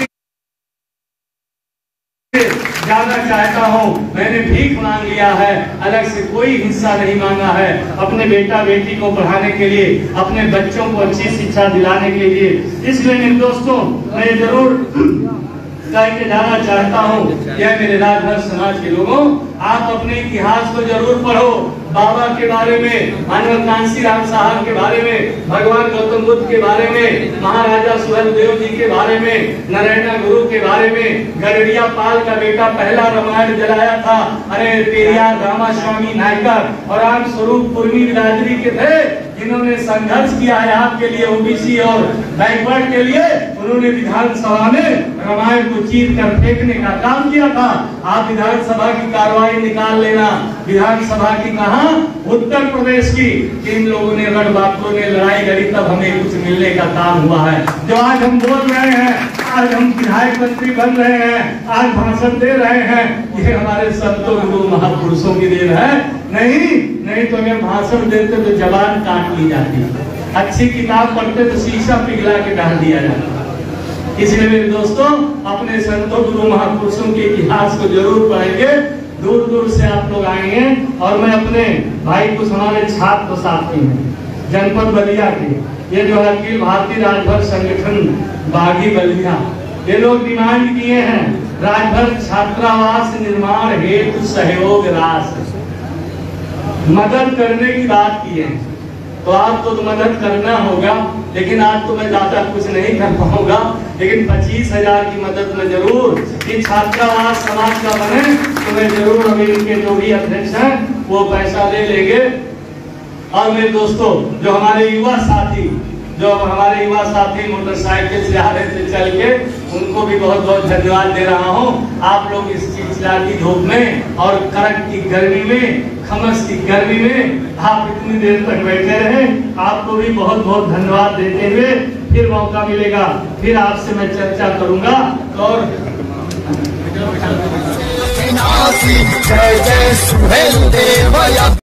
जाना चाहता हूँ। मैंने भीख मांग लिया है, अलग से कोई हिस्सा नहीं मांगा है। अपने बेटा बेटी को पढ़ाने के लिए, अपने बच्चों को अच्छी शिक्षा दिलाने के लिए। इसलिए मेरे दोस्तों, मैं जरूर कह के जाना चाहता हूँ, यह मेरे राजभर समाज के लोगों, आप अपने इतिहास को जरूर पढ़ो। बाबा के बारे में, मानव कांसी राम साहब के बारे में, भगवान गौतम बुद्ध के बारे में, महाराजा सुहेलदेव जी के बारे में, नारायण गुरु के बारे में। गरड़िया पाल का बेटा पहला रामायण जलाया था। अरे पेरियार रामास्वामी नायकर और राम स्वरूप कुर्मी बिरादरी के थे, जिन्होंने संघर्ष किया है आपके लिए, ओबीसी और बैकवर्ड के लिए। उन्होंने विधानसभा में रामायण को चीर कर फेंकने का काम किया था। आप विधानसभा की कार्रवाई निकाल लेना, विधानसभा की कहा, उत्तर प्रदेश की। इन लोगों ने रणबांकुरों ने लड़ाई लड़ी, तब हमें कुछ मिलने का काम हुआ है। जो आज हम बोल रहे हैं, आज हम विधायक मंत्री बन रहे हैं, आज भाषण दे रहे हैं, ये हमारे संतों गुरु महापुरुषों की देन है। नहीं नहीं तो अगर भाषण देते तो जबान काट ली जाती, अच्छी किताब पढ़ते तो शीशा पिघला के डाल दिया जाता। इसलिए मेरे दोस्तों, अपने संतों गुरु महापुरुषों के इतिहास को जरूर पढ़ेंगे। दूर दूर से आप लोग आएंगे। और मैं अपने भाई कुछ हमारे छात्र साथी हैं जनपद बलिया के, ये जो है अखिल भारतीय राजभर संगठन बागी बलिया, ये लोग डिमांड किए हैं राजभर छात्रावास निर्माण हेतु सहयोग राशि मदद करने की बात की है। तो आपको तो मदद करना होगा, लेकिन आज तो मैं ज्यादा कुछ नहीं कर पाऊंगा, लेकिन पच्चीस हजार की मदद में जरूर ये छात्रावास समाज का बने तो मैं जरूर अभी इनके जो भी अध्यक्ष हैं वो पैसा ले लेंगे। और मेरे दोस्तों, जो हमारे युवा साथी जो हमारे युवा साथी मोटरसाइकिल से आ रहे थे चल के, उनको भी बहुत बहुत धन्यवाद दे रहा हूँ। आप लोग इस चिलचिला की धूप में और कड़क की गर्मी में, खमस की गर्मी में आप इतनी देर तक बैठे रहे, आपको भी बहुत बहुत धन्यवाद देते हुए फिर मौका मिलेगा, फिर आपसे मैं चर्चा करूंगा। और जय जय सुहेलदेव।